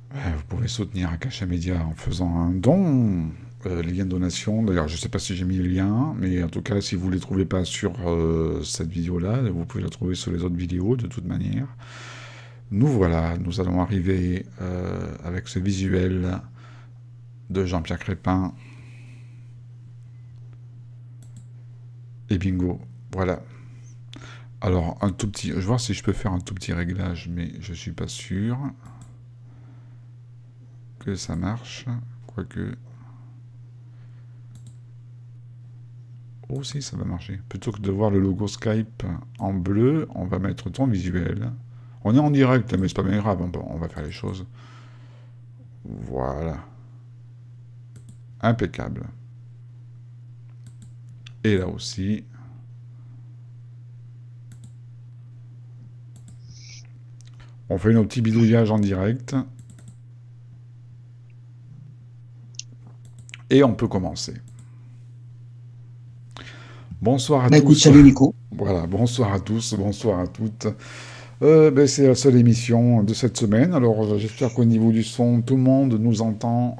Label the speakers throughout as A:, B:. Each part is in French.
A: Vous pouvez soutenir Akasha Media en faisant un don. Les liens de donation, d'ailleurs, je ne sais pas si j'ai mis le lien, mais en tout cas, si vous ne les trouvez pas sur cette vidéo-là, vous pouvez la trouver sur les autres vidéos de toute manière. Nous voilà, nous allons arriver avec ce visuel de Jean-Pierre Crespin. Et bingo, voilà. Alors, un tout petit... Je vais voir si je peux faire un tout petit réglage, mais je ne suis pas sûr que ça marche. Quoique... Oh si, ça va marcher. Plutôt que de voir le logo Skype en bleu, on va mettre ton visuel. On est en direct, mais c'est pas bien grave, on va faire les choses. Voilà. Impeccable. Et là aussi. On fait nos petits bidouillages en direct. Et on peut commencer. Bonsoir à tous.
B: Écoute, salut Nico.
A: Voilà, bonsoir à tous, bonsoir à toutes. C'est la seule émission de cette semaine. Alors j'espère qu'au niveau du son, tout le monde nous entend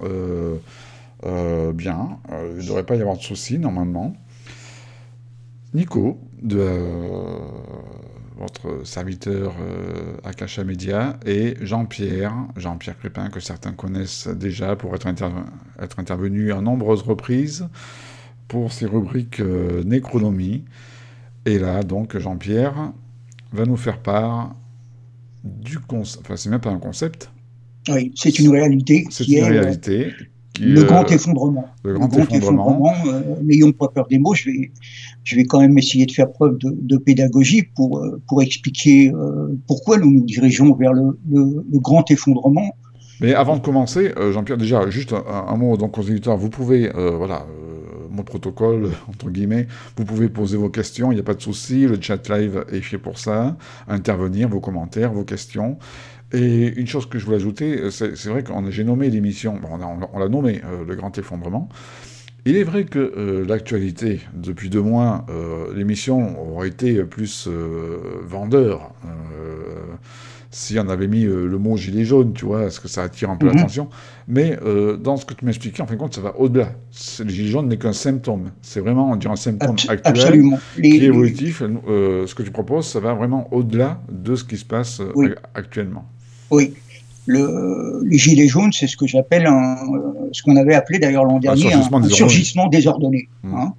A: bien. Il ne devrait pas y avoir de soucis normalement. Nico, de votre serviteur Akasha Media, et Jean-Pierre Crespin, que certains connaissent déjà pour être intervenu à nombreuses reprises pour ses rubriques Nécronomie. Et là, donc, Jean-Pierre va nous faire part du concept. Enfin, c'est même pas un concept.
B: Oui, c'est une réalité.
A: C'est une réalité.
B: Le grand effondrement.
A: Le grand effondrement.
B: N'ayons pas peur des mots. Je vais quand même essayer de faire preuve de pédagogie pour expliquer pourquoi nous nous dirigeons vers le grand effondrement.
A: Mais avant de commencer, Jean-Pierre, déjà, juste un mot donc, aux éditeurs. Vous pouvez, mon protocole, entre guillemets, vous pouvez poser vos questions, il n'y a pas de souci, le chat live est fait pour ça, intervenir, vos commentaires, vos questions. Et une chose que je voulais ajouter, c'est vrai que j'ai nommé l'émission, on l'a nommé le grand effondrement. Il est vrai que l'actualité, depuis 2 mois, l'émission aurait été plus vendeur. Si on avait mis le mot gilet jaune, tu vois, est-ce que ça attire un peu l'attention? Mais dans ce que tu m'expliquais, en fin de compte, ça va au-delà. Le gilet jaune n'est qu'un symptôme. C'est vraiment, on dirait un symptôme actuel,
B: absolument.
A: Qui est évolutif. Ce que tu proposes, ça va vraiment au-delà de ce qui se passe actuellement.
B: Oui. Les gilets jaunes, c'est ce que j'appelle ce qu'on avait appelé d'ailleurs l'an dernier un surgissement désordonné. Hein.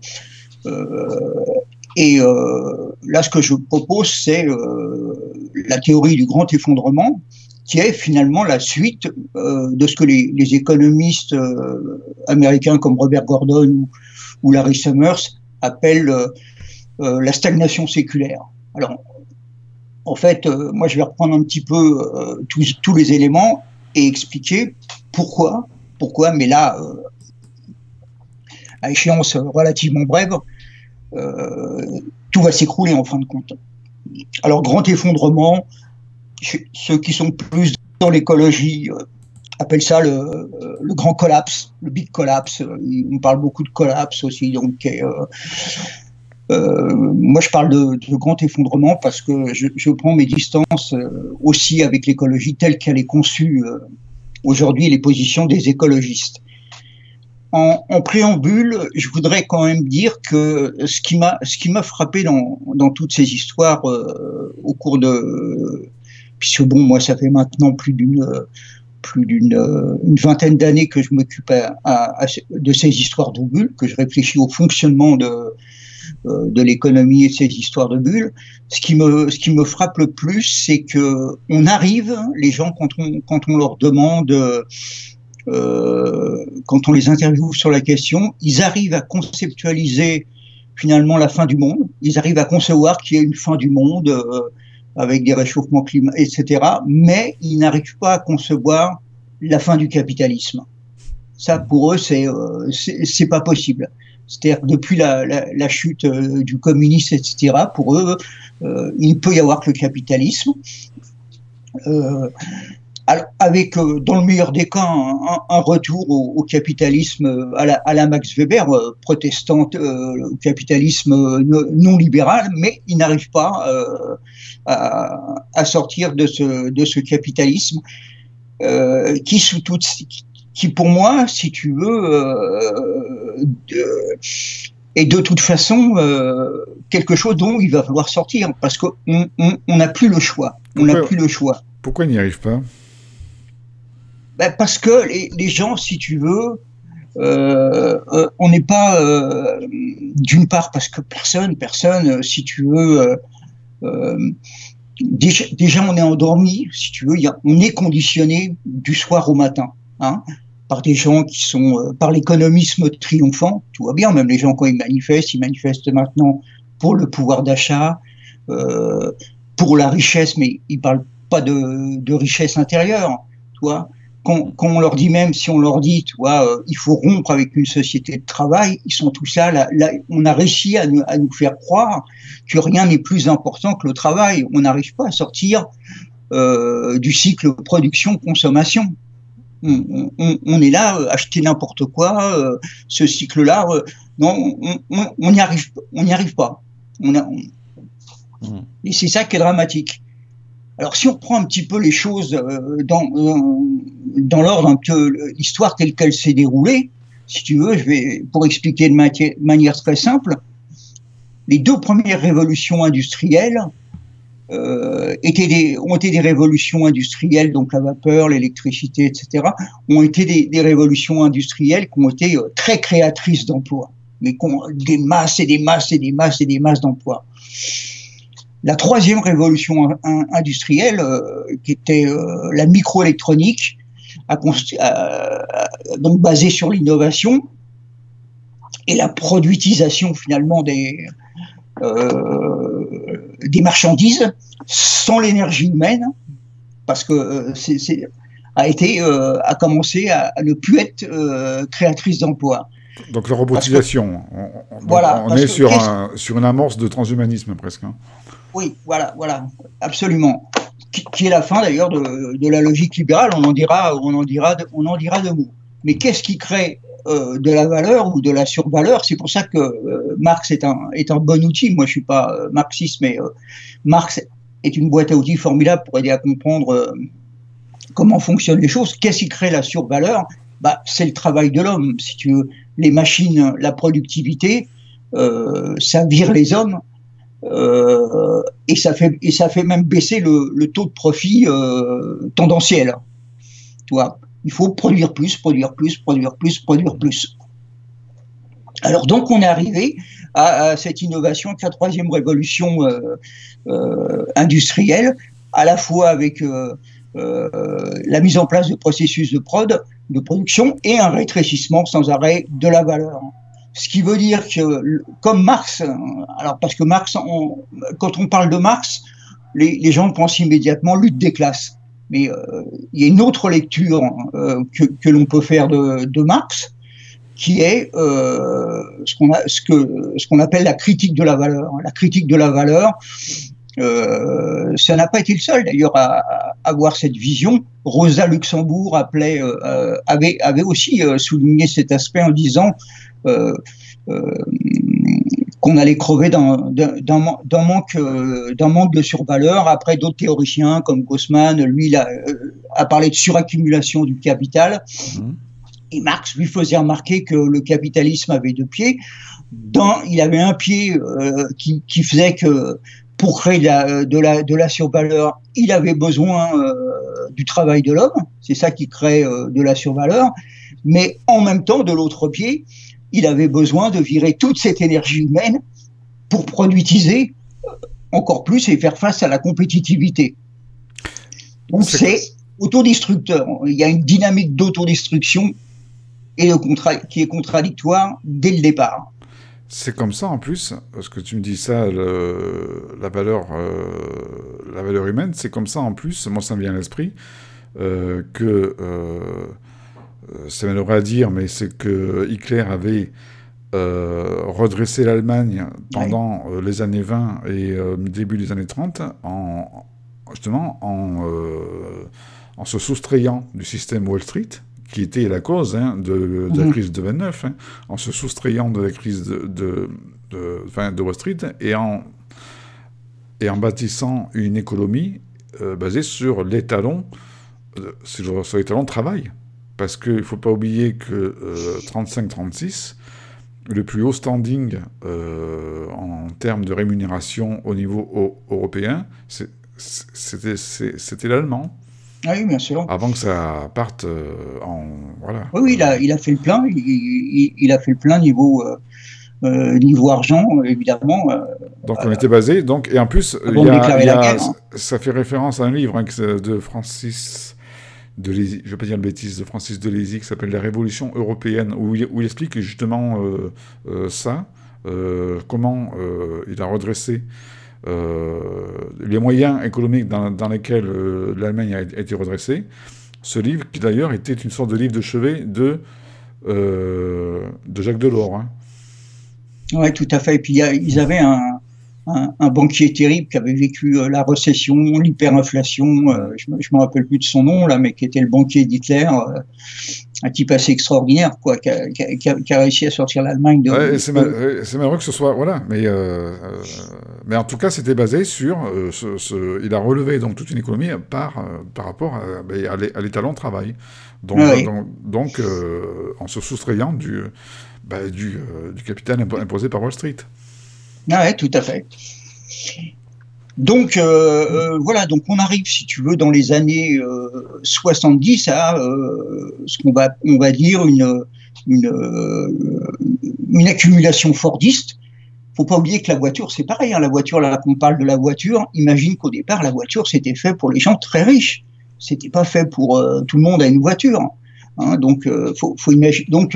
B: Là, ce que je propose, c'est la théorie du grand effondrement, qui est finalement la suite de ce que les économistes américains comme Robert Gordon ou Larry Summers appellent la stagnation séculaire. Alors, en fait, moi, je vais reprendre un petit peu tous les éléments et expliquer pourquoi, mais là, à échéance relativement brève, tout va s'écrouler en fin de compte. Alors, grand effondrement, ceux qui sont plus dans l'écologie appellent ça le grand collapse, le big collapse. On parle beaucoup de collapse aussi, donc... moi, je parle de grand effondrement parce que je prends mes distances aussi avec l'écologie telle qu'elle est conçue aujourd'hui, les positions des écologistes. En préambule, je voudrais quand même dire que ce qui m'a frappé dans toutes ces histoires au cours de... Puisque bon, moi, ça fait maintenant plus d'une vingtaine d'années que je m'occupe de ces histoires de bulles, que je réfléchis au fonctionnement de l'économie et de ces histoires de bulles. Ce qui me frappe le plus, c'est que on arrive, les gens, quand on leur demande, quand on les interviewe sur la question, ils arrivent à conceptualiser finalement la fin du monde. Ils arrivent à concevoir qu'il y a une fin du monde avec des réchauffements climatiques, etc. Mais ils n'arrivent pas à concevoir la fin du capitalisme. Ça, pour eux, c'est pas possible. C'est-à-dire que depuis la chute du communisme, etc., pour eux, il ne peut y avoir que le capitalisme. Avec, dans le meilleur des cas, un retour au capitalisme à la Max Weber, protestante, au capitalisme non libéral, mais ils n'arrivent pas à sortir de ce capitalisme. qui sous toute, qui pour moi, si tu veux, est de toute façon quelque chose dont il va falloir sortir, parce qu'on n'a plus le choix. On n'a plus le choix.
A: Pourquoi il n'y arrive pas?
B: Ben parce que les gens, si tu veux, on n'est pas, d'une part, parce que personne, si tu veux, déjà on est endormi, si tu veux, on est conditionné du soir au matin, hein, par des gens qui sont, par l'économisme triomphant, tout va bien, même les gens quand ils manifestent maintenant pour le pouvoir d'achat, pour la richesse, mais ils parlent pas de richesse intérieure, tu vois. Quand on leur dit, même si on leur dit, tu vois, il faut rompre avec une société de travail, ils sont tous là, on a réussi à nous faire croire que rien n'est plus important que le travail. On n'arrive pas à sortir du cycle production-consommation. On est là, acheter n'importe quoi, ce cycle-là, non, on n'y arrive pas. Et c'est ça qui est dramatique. Alors, si on prend un petit peu les choses dans l'ordre, un peu l'histoire telle qu'elle s'est déroulée, si tu veux, pour expliquer de manière très simple, les deux premières révolutions industrielles ont été des révolutions industrielles, donc la vapeur, l'électricité, etc., ont été des révolutions industrielles qui ont été très créatrices d'emplois, mais qui ont des masses et des masses et des masses et des masses d'emplois. La troisième révolution industrielle, qui était la microélectronique, donc basée sur l'innovation et la produitisation finalement des marchandises sans l'énergie humaine, parce que a commencé à ne plus être créatrice d'emplois.
A: Donc la robotisation, on est sur une amorce de transhumanisme presque. Hein.
B: Oui, voilà, absolument. Qui est la fin d'ailleurs de la logique libérale. On en dira deux mots. Mais qu'est-ce qui crée de la valeur ou de la survaleur? C'est pour ça que Marx est un bon outil. Moi, je suis pas marxiste, mais Marx est une boîte à outils formidable pour aider à comprendre comment fonctionnent les choses. Qu'est-ce qui crée la survaleur? C'est le travail de l'homme. Si tu veux, les machines, la productivité, ça vire les hommes. Et ça fait même baisser le taux de profit tendanciel. Tu vois, il faut produire plus. Alors donc on est arrivé à cette innovation, avec la troisième révolution industrielle, à la fois avec la mise en place de processus de production et un rétrécissement sans arrêt de la valeur. Ce qui veut dire que, comme Marx, alors parce que Marx, quand on parle de Marx, les gens pensent immédiatement lutte des classes. Mais il y a une autre lecture que l'on peut faire de Marx, qui est ce qu'on appelle la critique de la valeur. La critique de la valeur, ça n'a pas été le seul d'ailleurs à avoir cette vision. Rosa Luxembourg avait aussi souligné cet aspect en disant qu'on allait crever d'un manque de survaleur. Après, d'autres théoriciens comme Gossman, lui, a parlé de suraccumulation du capital. Et Marx lui faisait remarquer que le capitalisme avait deux pieds. Il avait un pied qui faisait que pour créer de la survaleur, il avait besoin du travail de l'homme. C'est ça qui crée de la survaleur. Mais en même temps, de l'autre pied, il avait besoin de virer toute cette énergie humaine pour produitiser encore plus et faire face à la compétitivité. Donc c'est autodestructeur. Il y a une dynamique d'autodestruction qui est contradictoire dès le départ.
A: C'est comme ça en plus, parce que tu me dis ça, la valeur humaine, c'est comme ça en plus, moi ça me vient à l'esprit, c'est malheureux à dire, mais c'est que Hitler avait redressé l'Allemagne pendant les années 20 et début des années 30 en se soustrayant du système Wall Street, qui était la cause de la crise de 29, en se soustrayant de la crise de Wall Street et en bâtissant une économie basée sur l'étalon sur les talents de travail. Parce qu'il ne faut pas oublier que 35-36, le plus haut standing en termes de rémunération au niveau européen, c'était l'allemand.
B: Ah oui, bien sûr.
A: Avant que ça parte en... Voilà.
B: Oui, il a fait le plein. Il a fait le plein niveau argent, évidemment.
A: Donc on était basé. Donc, et en plus, ça fait référence à un livre de Francis Delézy, je ne vais pas dire de bêtises, de Francis Delézy, qui s'appelle « La Révolution européenne », où il explique justement ça, comment il a redressé les moyens économiques dans lesquels l'Allemagne a été redressée. Ce livre, qui d'ailleurs était une sorte de livre de chevet de Jacques Delors. Hein.
B: Oui, tout à fait. Et puis ils avaient un banquier terrible qui avait vécu la récession, l'hyperinflation, je me rappelle plus de son nom là, mais qui était le banquier d'Hitler, un type assez extraordinaire, quoi, qui a réussi à sortir l'Allemagne de...
A: Ouais, c'est malheureux que ce soit... Voilà, mais en tout cas, c'était basé sur... il a relevé donc toute une économie par rapport à l'étalon de travail. Donc, en se soustrayant du capital imposé par Wall Street.
B: Ah ouais, tout à fait. Donc, voilà, donc on arrive, si tu veux, dans les années 70 à ce qu'on va dire une accumulation fordiste. Faut pas oublier que la voiture, c'est pareil, hein, la voiture, là qu'on parle de la voiture, imagine qu'au départ, la voiture, c'était fait pour les gens très riches. C'était pas fait pour tout le monde à une voiture. Hein, donc, faut imaginer... Donc,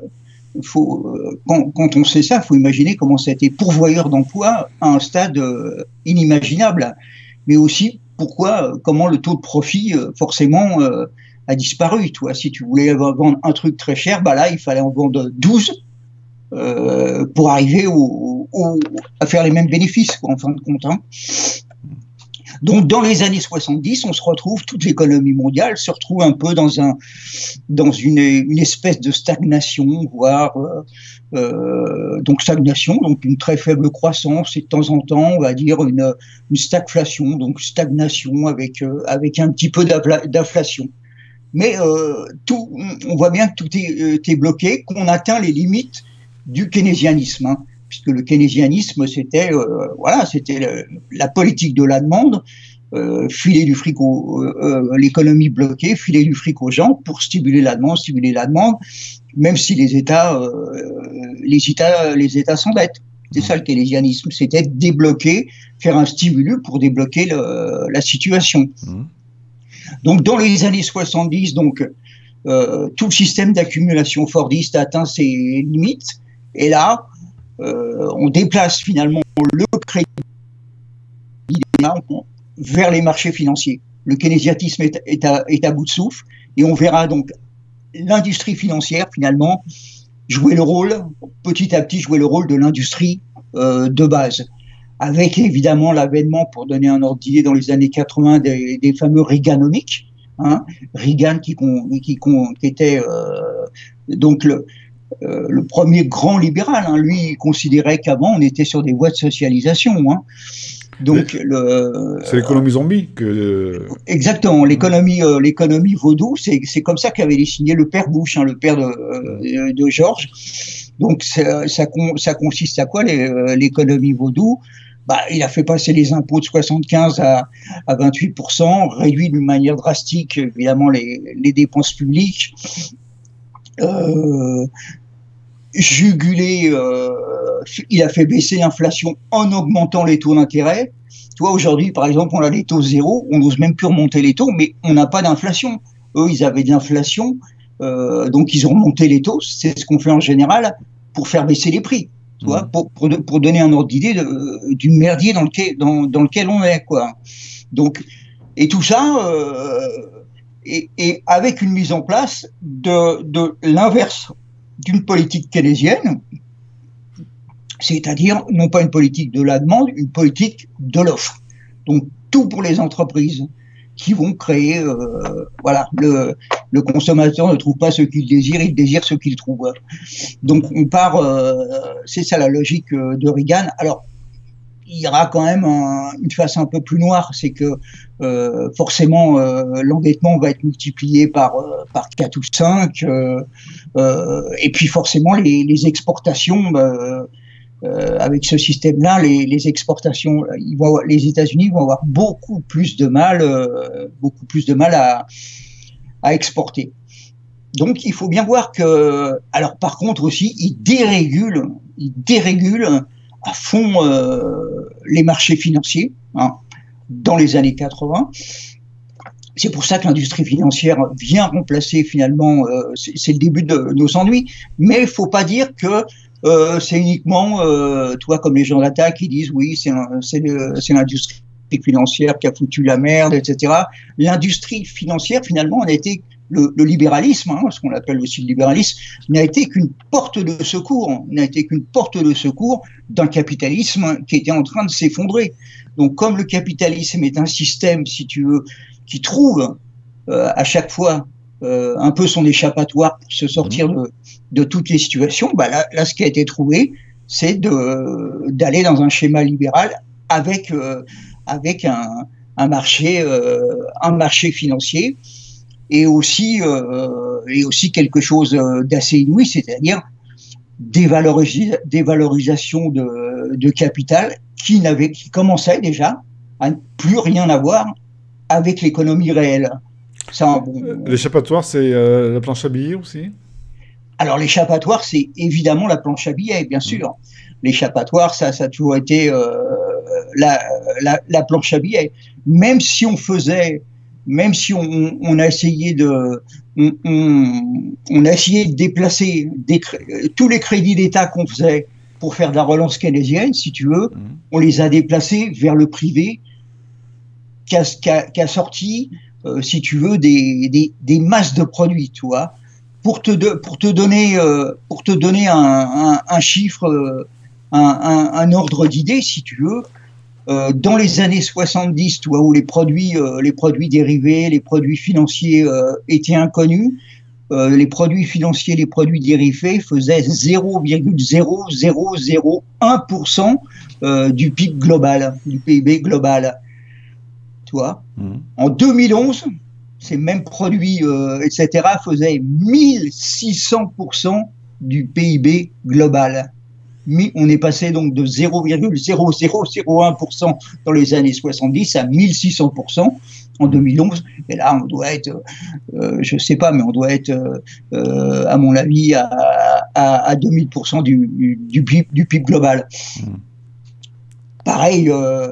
B: quand on sait ça, il faut imaginer comment ça a été pourvoyeur d'emploi à un stade inimaginable, mais aussi comment le taux de profit forcément a disparu. Toi, si tu voulais vendre un truc très cher, bah là il fallait en vendre 12 pour arriver à faire les mêmes bénéfices, quoi, en fin de compte. Hein. Donc, dans les années 70, on se retrouve, toute l'économie mondiale se retrouve un peu dans une espèce de stagnation, voire donc stagnation, donc une très faible croissance, et de temps en temps, on va dire une stagflation, donc stagnation avec un petit peu d'inflation. Mais on voit bien que tout est bloqué, qu'on atteint les limites du keynésianisme. Hein. Puisque le keynésianisme, c'était la politique de la demande, filer du fric l'économie bloquée, filer du fric aux gens pour stimuler la demande, même si les États s'endettent. C'est ça le keynésianisme, c'était débloquer, faire un stimulus pour débloquer la situation. Donc dans les années 70, donc tout le système d'accumulation fordiste a atteint ses limites, et là, on déplace finalement le crédit vers les marchés financiers. Le keynésianisme est à bout de souffle, et on verra donc l'industrie financière finalement petit à petit jouer le rôle de l'industrie de base, avec évidemment l'avènement, pour donner un ordre d'idée, dans les années 80 des fameux Reaganomics, hein, Reagan qui était donc le premier grand libéral, hein. Lui, il considérait qu'avant, on était sur des voies de socialisation. Hein. Donc,
A: c'est l'économie zombie
B: exactement, l'économie vaudou, c'est comme ça qu'avait dessiné le père Bush, hein, le père de George. Donc, ça consiste à quoi l'économie vaudou? Bah, il a fait passer les impôts de 75 à 28%, réduit d'une manière drastique, évidemment, les dépenses publiques. Jugulé, il a fait baisser l'inflation en augmentant les taux d'intérêt. Tu vois, aujourd'hui, par exemple, on a les taux zéro, on n'ose même plus remonter les taux, mais on n'a pas d'inflation. Eux, ils avaient de l'inflation, donc ils ont remonté les taux. C'est ce qu'on fait en général pour faire baisser les prix. Tu vois, pour donner un ordre d'idée du merdier dans lequel on est, quoi. Donc, et tout ça, et avec une mise en place de l'inverse d'une politique keynésienne, c'est-à-dire non pas une politique de la demande, une politique de l'offre. Donc tout pour les entreprises qui vont créer, le consommateur ne trouve pas ce qu'il désire, il désire ce qu'il trouve. Donc on part, c'est ça la logique de Reagan. Alors il y aura quand même une face un peu plus noire, c'est que forcément l'endettement va être multiplié par 4 ou 5, et puis forcément les exportations, avec ce système-là, les exportations, les États-Unis vont avoir beaucoup plus de mal à exporter. Donc il faut bien voir que, alors par contre aussi, ils dérégulent à fond les marchés financiers, hein, dans les années 80. C'est pour ça que l'industrie financière vient remplacer finalement, c'est le début de nos ennuis, mais il ne faut pas dire que c'est uniquement, toi comme les gens d'attaque qui disent oui, c'est l'industrie financière qui a foutu la merde, etc. L'industrie financière, finalement, on a été le libéralisme, hein, ce qu'on appelle aussi le libéralisme, n'a été qu'une porte de secours, d'un capitalisme qui était en train de s'effondrer. Donc, comme le capitalisme est un système, si tu veux, qui trouve à chaque fois un peu son échappatoire pour se sortir de toutes les situations, bah là, ce qui a été trouvé, c'est d'aller dans un schéma libéral avec un marché financier. Et aussi quelque chose d'assez inouï, c'est-à-dire dévalorisation de capital qui commençait déjà à ne plus rien avoir avec l'économie réelle.
A: L'échappatoire, c'est la planche à billets aussi?
B: Alors l'échappatoire, c'est évidemment la planche à billets, bien sûr. L'échappatoire, ça a toujours été la planche à billets. Même si on a essayé de déplacer tous les crédits d'État qu'on faisait pour faire de la relance keynésienne, si tu veux, on les a déplacés vers le privé qui a sorti, si tu veux, des masses de produits, tu vois. Pour te donner un chiffre, un ordre d'idée, si tu veux, dans les années 70, tu vois, où les produits dérivés, les produits financiers étaient inconnus, les produits financiers, les produits dérivés faisaient 0,0001% du PIB global, du PIB global. Tu vois. En 2011, ces mêmes produits, etc., faisaient 1600% du PIB global. On est passé donc de 0,0001% dans les années 70 à 1600% en 2011. Et là, on doit être, je sais pas, mais on doit être, à mon avis, à 2000% du PIB global. Pareil,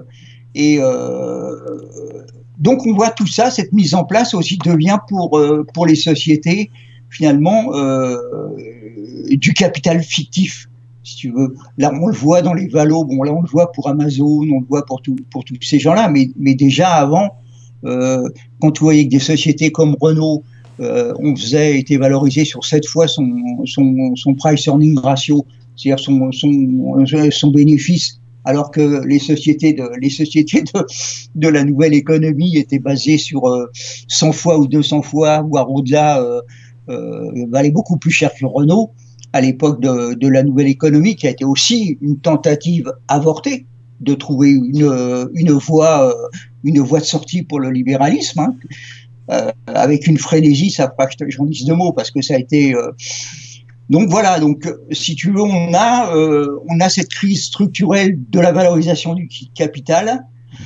B: donc on voit tout ça, cette mise en place aussi devient pour les sociétés, finalement, du capital fictif. Si tu veux, là on le voit dans les valos, bon là on le voit pour Amazon, on le voit pour tous ces gens-là, mais déjà avant, quand tu voyais que des sociétés comme Renault, était valorisé sur 7 fois son price earning ratio, c'est-à-dire son bénéfice, alors que les sociétés de la nouvelle économie étaient basées sur 100 fois ou 200 fois, voire au-delà, valaient beaucoup plus cher que Renault. À l'époque de la nouvelle économie, qui a été aussi une tentative avortée de trouver une voie de sortie pour le libéralisme, hein, avec une frénésie, ça fera que j'en dise deux mots, parce que ça a été... Donc voilà, donc si tu veux, on a cette crise structurelle de la valorisation du capital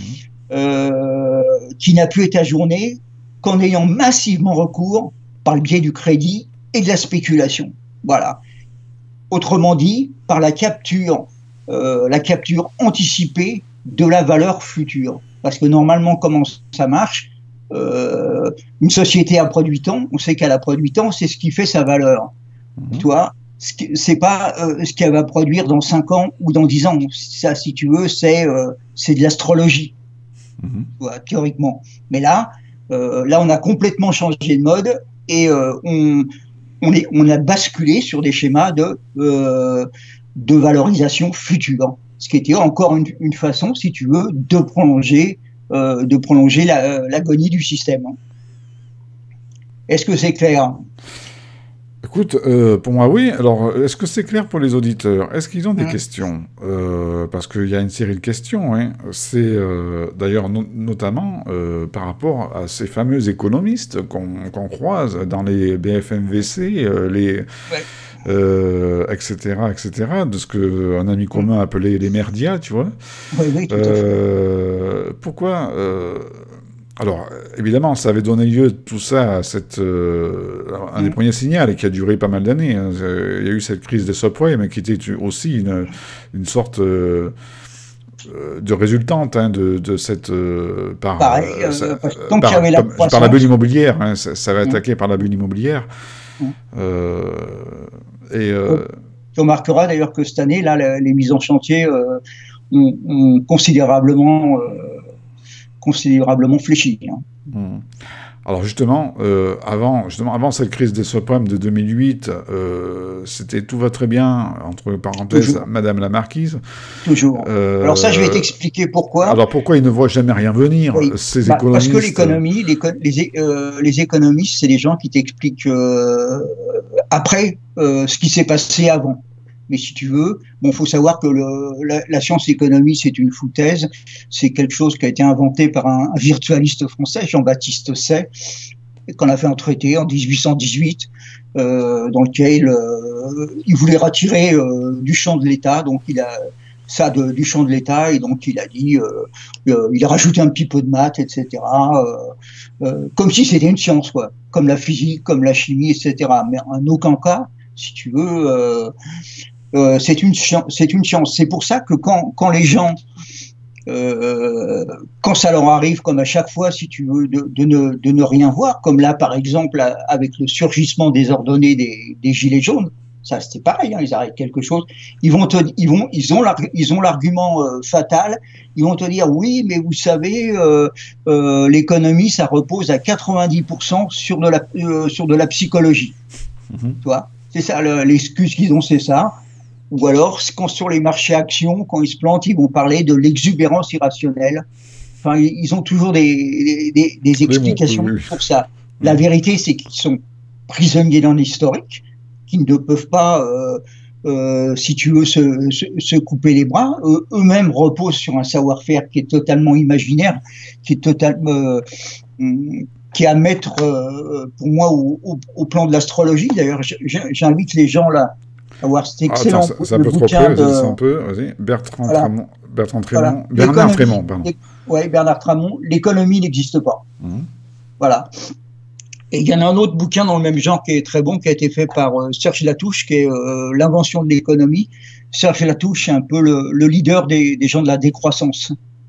B: qui n'a pu être ajournée qu'en ayant massivement recours par le biais du crédit et de la spéculation. Voilà. Autrement dit, par la capture anticipée de la valeur future. Parce que normalement, comment ça marche, une société a produit tant, on sait qu'elle a produit tant, c'est ce qui fait sa valeur. Tu vois, c'est pas ce qu'elle va produire dans 5 ans ou dans 10 ans. Ça, si tu veux, c'est de l'astrologie, tu vois, théoriquement. Mais là, on a complètement changé de mode et on a basculé sur des schémas de valorisation future, ce qui était encore une façon, si tu veux, de prolonger l'agonie du système. Est-ce que c'est clair ?
A: Écoute, pour moi, oui. Alors, est-ce que c'est clair pour les auditeurs? Est-ce qu'ils ont des questions? Parce qu'il y a une série de questions, hein. C'est d'ailleurs notamment par rapport à ces fameux économistes qu'on croise dans les BFMVC, etc., etc., de ce qu'un ami commun appelait les merdias, tu vois.
B: Oui, oui, tout à fait.
A: Pourquoi alors, évidemment, ça avait donné lieu, tout ça, à un des premiers signaux, et qui a duré pas mal d'années, hein. Il y a eu cette crise des subprimes, mais qui était aussi une sorte de résultante, hein, de cette...
B: Pareil, tant qu'il y avait la croissance...
A: Par la bulle immobilière, hein, ça va attaquer par la bulle immobilière.
B: Tu remarqueras d'ailleurs que cette année, là, les mises en chantier ont considérablement fléchi. Hein.
A: Alors justement, avant cette crise des subprimes de 2008, c'était tout va très bien, entre parenthèses, toujours. Madame la marquise.
B: Toujours. Alors ça, je vais t'expliquer pourquoi.
A: Alors pourquoi ils ne voient jamais rien venir,
B: oui.
A: ces économistes?
B: Parce que l'économie, les économistes, c'est des gens qui t'expliquent après ce qui s'est passé avant. Mais si tu veux, bon, faut savoir que la science-économie, c'est une foutaise. C'est quelque chose qui a été inventé par un virtualiste français, Jean-Baptiste Say, qu'on a fait un traité en 1818, dans lequel il voulait retirer du champ de l'État. Donc, il a ça du champ de l'État, et donc il a dit, il a rajouté un petit peu de maths, etc. Comme si c'était une science, quoi, comme la physique, comme la chimie, etc. Mais en aucun cas, si tu veux, c'est une science. C'est pour ça que quand les gens, quand ça leur arrive, comme à chaque fois, si tu veux, de ne rien voir, comme là par exemple avec le surgissement désordonné des gilets jaunes, ça c'était pareil, hein, ils arrêtent quelque chose, ils ont l'argument fatal, ils vont te dire oui, mais vous savez, l'économie ça repose à 90% sur de la psychologie. Tu vois, c'est ça l'excuse qu'ils ont, c'est ça. Ou alors, quand sur les marchés actions, quand ils se plantent, ils vont parler de l'exubérance irrationnelle. Enfin, ils ont toujours des explications pour ça. La vérité, c'est qu'ils sont prisonniers d'un historique, qu'ils ne peuvent pas, si tu veux, se couper les bras. Eux-mêmes reposent sur un savoir-faire qui est totalement imaginaire, qui est totalement... qui est à mettre, pour moi, au plan de l'astrologie. D'ailleurs, j'invite les gens là à voir cet excellent
A: ça peut
B: bouquin
A: de... un peu, vas-y. Bertrand Trémont.
B: Voilà.
A: Bernard Trémont, pardon.
B: Oui, Bernard Trémont. L'économie n'existe pas. Voilà. Et il y en a un autre bouquin dans le même genre qui est très bon, qui a été fait par Serge Latouche, qui est l'invention de l'économie. Serge Latouche, c'est un peu le leader des gens de la décroissance.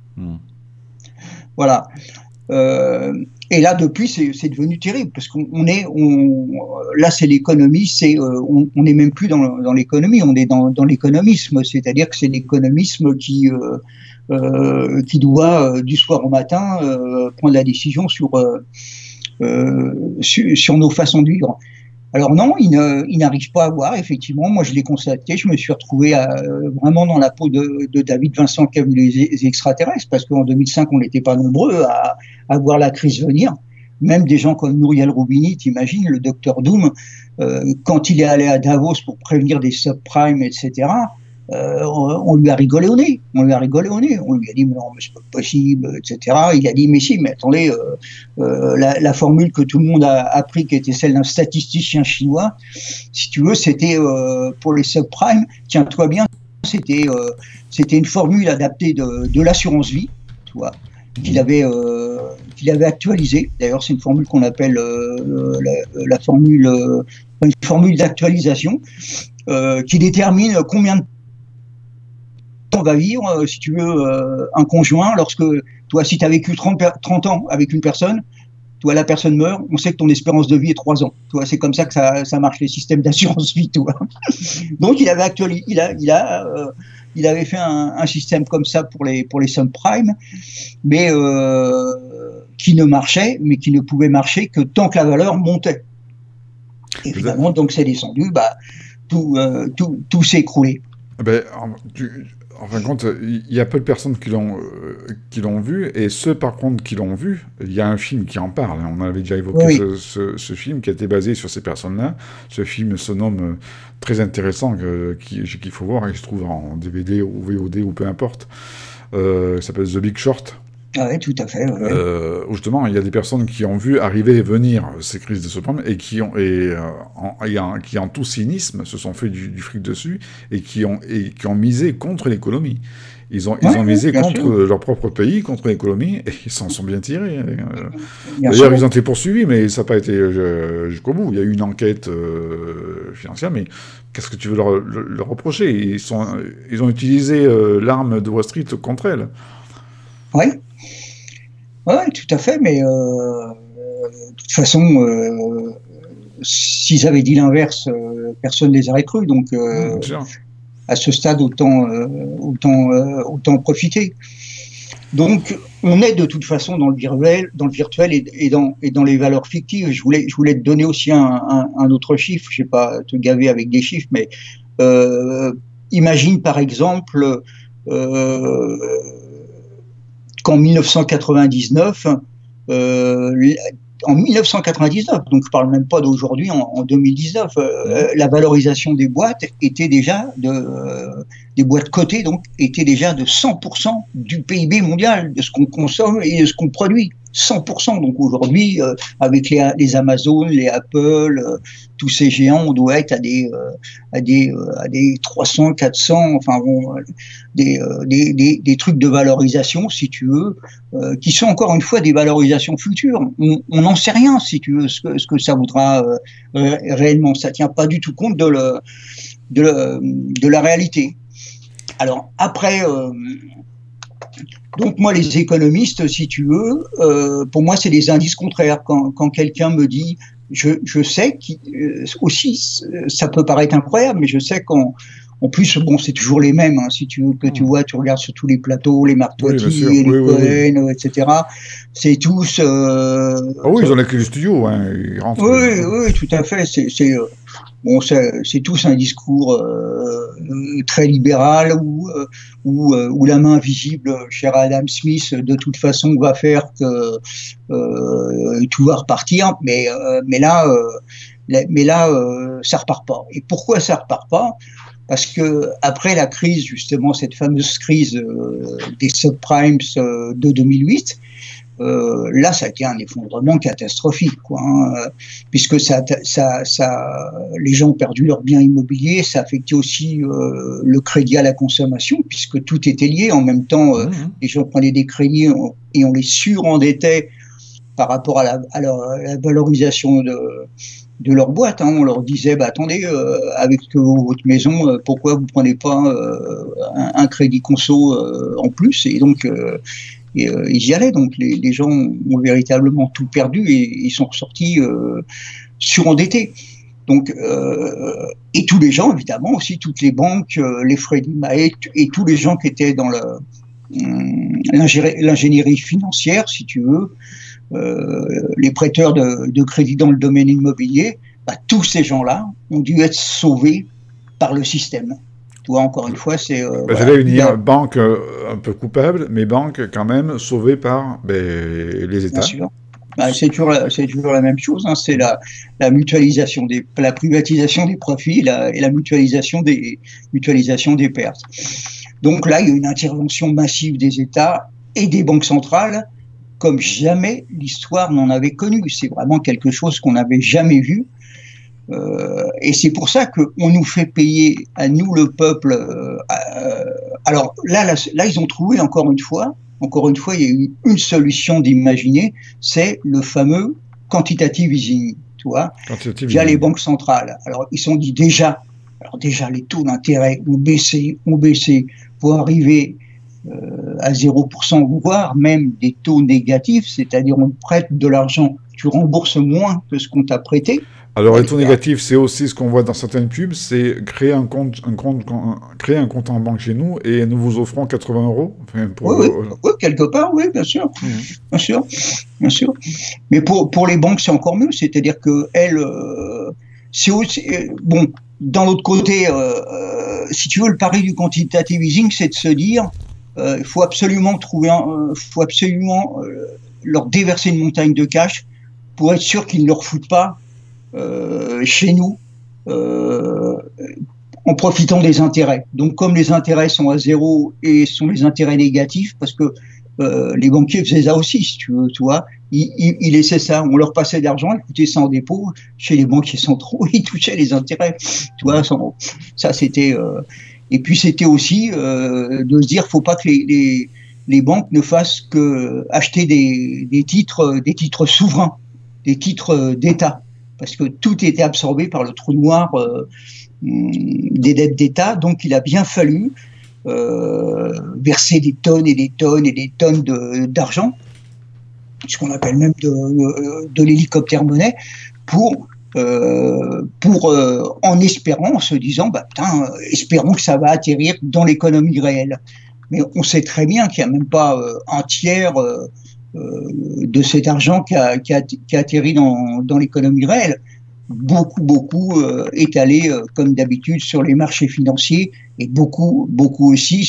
B: Voilà. Et là, depuis, c'est devenu terrible, parce là, c'est l'économie, on n'est même plus dans l'économie, on est dans l'économisme, c'est-à-dire que c'est l'économisme qui doit, du soir au matin, prendre la décision sur nos façons de vivre. Alors non, il n'arrive pas à voir, effectivement, moi je l'ai constaté, je me suis retrouvé vraiment dans la peau de David Vincent qui a vu les extraterrestres, parce qu'en 2005, on n'était pas nombreux à voir la crise venir. Même des gens comme Nouriel Roubini, t'imagines, le docteur Doom, quand il est allé à Davos pour prévenir des subprimes, etc., on lui a rigolé au nez. On lui a dit mais non, mais c'est pas possible, etc. Il a dit mais si, mais attendez, la formule que tout le monde a appris, qui était celle d'un statisticien chinois, si tu veux, c'était pour les subprimes. Tiens-toi bien, c'était une formule adaptée de l'assurance vie, tu vois, qu'il avait actualisée. D'ailleurs, c'est une formule qu'on appelle une formule d'actualisation qui détermine combien de on va vivre, si tu veux, un conjoint, lorsque, toi, si tu as vécu 30 ans avec une personne, toi, la personne meurt, on sait que ton espérance de vie est 3 ans. Toi, c'est comme ça que ça marche, les systèmes d'assurance vie, toi. Donc, il avait actualisé, il avait fait un système comme ça pour les subprimes, mais qui ne marchait, mais qui ne pouvait marcher que tant que la valeur montait. Et finalement, donc, c'est descendu, tout s'est écroulé.
A: En fin de compte, il y a peu de personnes qui l'ont vu, et ceux par contre qui l'ont vu, il y a un film qui en parle. On avait déjà évoqué
B: Oui,
A: ce film qui a été basé sur ces personnes-là. Ce film se nomme très intéressant, qu'il faut voir, il se trouve en DVD ou VOD ou peu importe. Il s'appelle The Big Short.
B: ouais, tout à fait. Ouais.
A: Où justement, il y a des personnes qui ont vu arriver et venir ces crises de subprimes et qui, en tout cynisme, se sont fait du fric dessus et qui ont misé contre l'économie. Ils ont misé
B: bien
A: contre
B: sûr,
A: leur propre pays, contre l'économie, et ils s'en sont bien tirés.
B: bien
A: D'ailleurs,
B: sûr.
A: ils ont été poursuivis, mais ça n'a pas été jusqu'au bout. Il y a eu une enquête financière, mais qu'est-ce que tu veux leur reprocher? Ils ont utilisé l'arme de Wall Street contre elles.
B: Oui, ouais, tout à fait, mais de toute façon, s'ils avaient dit l'inverse, personne ne les aurait cru. Donc,
A: Bien sûr.
B: à ce stade, autant profiter. Donc, on est de toute façon dans le virtuel et dans les valeurs fictives. Je voulais te donner aussi un autre chiffre. Je ne vais pas te gaver avec des chiffres, mais imagine par exemple qu'en 1999, en 1999, donc je parle même pas d'aujourd'hui, en 2019, la valorisation des boîtes était déjà des boîtes cotées, donc était déjà de 100% du PIB mondial, de ce qu'on consomme et de ce qu'on produit. 100%. Donc aujourd'hui, avec les Amazon, les Apple, tous ces géants, on doit être à des 300, 400, enfin bon, des trucs de valorisation, si tu veux, qui sont encore une fois des valorisations futures. On n'en sait rien, si tu veux, ce que ça voudra réellement. Ça tient pas du tout compte de la réalité. Alors après. Donc moi, les économistes, si tu veux, pour moi, c'est des indices contraires. Quand quelqu'un me dit, je sais aussi, ça peut paraître incroyable, mais je sais qu'en plus, bon, c'est toujours les mêmes, hein, si tu veux, que tu vois, tu regardes sur tous les plateaux, les Mark Twain, les Cohen, etc. C'est tous.
A: Ah oui, ils ont la clé du studio, hein, ils rentrent.
B: Oui, tout à fait. Bon, c'est tous un discours très libéral où la main visible, cher Adam Smith, de toute façon va faire que tout va repartir, mais là, ça repart pas. Et pourquoi ça repart pas? Parce que après la crise, justement, cette fameuse crise des subprimes de 2008. Là, ça a été un effondrement catastrophique, quoi, hein, puisque les gens ont perdu leurs biens immobiliers, ça a affecté aussi le crédit à la consommation, puisque tout était lié. En même temps, les gens prenaient des crédits et on les surendettait par rapport à la valorisation de leur boîte. Hein. On leur disait, attendez, avec votre maison, pourquoi vous prenez pas un crédit conso en plus? Et donc ils y allaient, donc les gens ont véritablement tout perdu et ils sont ressortis surendettés. Donc, et tous les gens, évidemment, aussi toutes les banques, les Freddie Mac et tous les gens qui étaient dans l'ingénierie financière, si tu veux, les prêteurs de crédit dans le domaine immobilier, tous ces gens-là ont dû être sauvés par le système. Toi, encore une fois, c'est...
A: J'allais unir banque un peu coupable, mais banque quand même sauvée par les États.
B: Bien sûr. C'est toujours la même chose. Hein. C'est la mutualisation la privatisation des profits et la mutualisation des pertes. Donc là, il y a une intervention massive des États et des banques centrales comme jamais l'histoire n'en avait connu. C'est vraiment quelque chose qu'on n'avait jamais vu. Et c'est pour ça qu'on nous fait payer, à nous le peuple. Alors là, ils ont trouvé encore une fois, il y a eu une solution d'imaginer, c'est le fameux quantitative easing, tu vois, via les banques centrales. Alors ils se sont dit déjà les taux d'intérêt ont baissé pour arriver à 0%, voire même des taux négatifs, c'est-à-dire on prête de l'argent, tu rembourses moins que ce qu'on t'a prêté.
A: Alors, les taux négatifs, c'est aussi ce qu'on voit dans certaines pubs, c'est créer un compte en banque chez nous et nous vous offrons 80 €. Enfin,
B: oui, quelque part, oui, bien sûr. Bien sûr. Mais pour les banques, c'est encore mieux, c'est-à-dire que elles, c'est aussi, bon, D'un autre côté, si tu veux, le pari du quantitative easing, c'est de se dire, il faut absolument faut absolument leur déverser une montagne de cash pour être sûr qu'ils ne leur foutent pas chez nous en profitant des intérêts. Donc, comme les intérêts sont à zéro et sont les intérêts négatifs, parce que les banquiers faisaient ça aussi, si tu veux, tu vois. Ils laissaient ça, on leur passait d'argent, ils foutaient ça en dépôt. Chez les banquiers centraux, ils touchaient les intérêts. Tu vois, ça c'était. Et puis c'était aussi de se dire, faut pas que les banques ne fassent que acheter des titres souverains, des titres d'État, parce que tout était absorbé par le trou noir des dettes d'État. Donc il a bien fallu verser des tonnes et des tonnes et des tonnes d'argent, ce qu'on appelle même de l'hélicoptère monnaie, pour en espérant, en se disant, bah putain, espérons que ça va atterrir dans l'économie réelle. Mais on sait très bien qu'il n'y a même pas un tiers de cet argent qui a atterri dans l'économie réelle. Beaucoup est allé, comme d'habitude, sur les marchés financiers et beaucoup aussi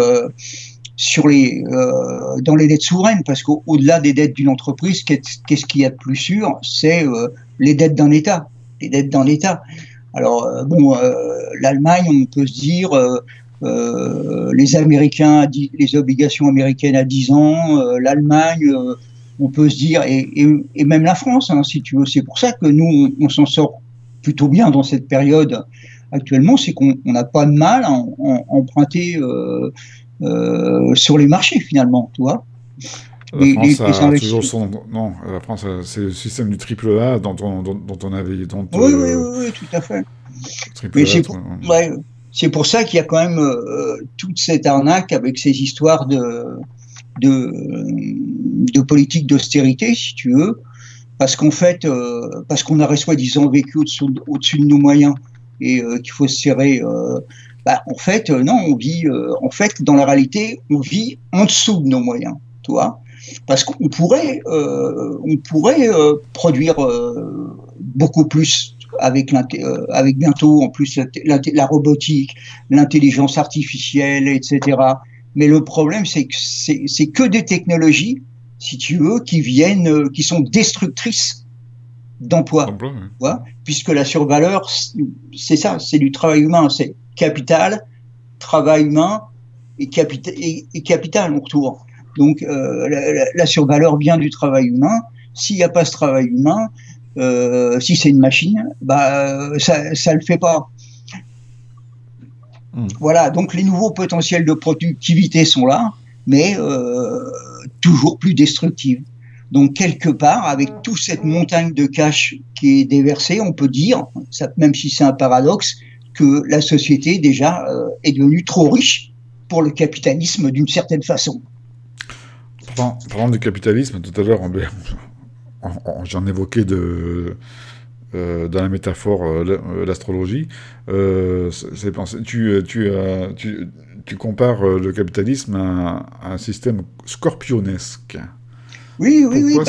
B: dans les dettes souveraines, parce qu'au-delà des dettes d'une entreprise, qu'est-ce qu'il y a de plus sûr? C'est les dettes d'un État. Les dettes d'un État. Alors, l'Allemagne, on peut se dire, les Américains, les obligations américaines à 10 ans, l'Allemagne, on peut se dire, et même la France, hein, si tu veux. C'est pour ça que nous, on s'en sort plutôt bien dans cette période actuellement, c'est qu'on n'a pas de mal à emprunter sur les marchés, finalement, tu vois.
A: La France a toujours son... Non, la France, c'est le système du triple A dont on avait...
B: Oui, tout à fait. Mais c'est pour ça qu'il y a quand même toute cette arnaque avec ces histoires de politique d'austérité, si tu veux, parce qu'en fait, parce qu'on aurait soi-disant vécu au-dessus de nos moyens et qu'il faut se serrer... en fait, non, on vit... en fait, dans la réalité, on vit en dessous de nos moyens, tu vois. Parce qu'on pourrait produire beaucoup plus avec bientôt en plus la robotique, l'intelligence artificielle, etc. Mais le problème, c'est que c'est que des technologies, si tu veux, qui sont destructrices d'emplois,
A: oui.
B: Puisque la survaleur, c'est ça, c'est du travail humain, c'est capital, travail humain et capital en retour. Donc la survaleur vient du travail humain. S'il n'y a pas ce travail humain, si c'est une machine, ça le fait pas. Voilà, donc les nouveaux potentiels de productivité sont là, mais toujours plus destructifs. Donc quelque part, avec toute cette montagne de cash qui est déversée, on peut dire, même si c'est un paradoxe, que la société déjà est devenue trop riche pour le capitalisme d'une certaine façon.
A: Parlant du capitalisme, tout à l'heure, j'en évoquais dans la métaphore l'astrologie. Tu compares le capitalisme à un système scorpionesque.
B: Oui.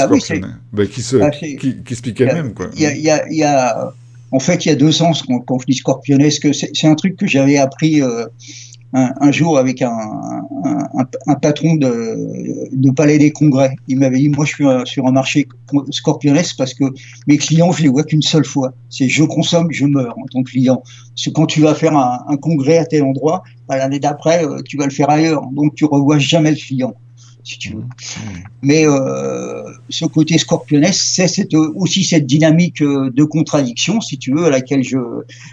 A: Qui explique elle-même, quoi.
B: En fait, il y a deux sens quand je dis scorpionesque. C'est un truc que j'avais appris un jour avec un patron de Palais des Congrès. Il m'avait dit, moi je suis sur un marché scorpionesque parce que mes clients, je les vois qu'une seule fois. C'est je consomme, je meurs en tant que client. Parce que quand tu vas faire un congrès à tel endroit, l'année d'après, tu vas le faire ailleurs. Donc tu revois jamais le client, si tu veux. Mais ce côté scorpionesque, c'est aussi cette dynamique de contradiction, si tu veux, à laquelle je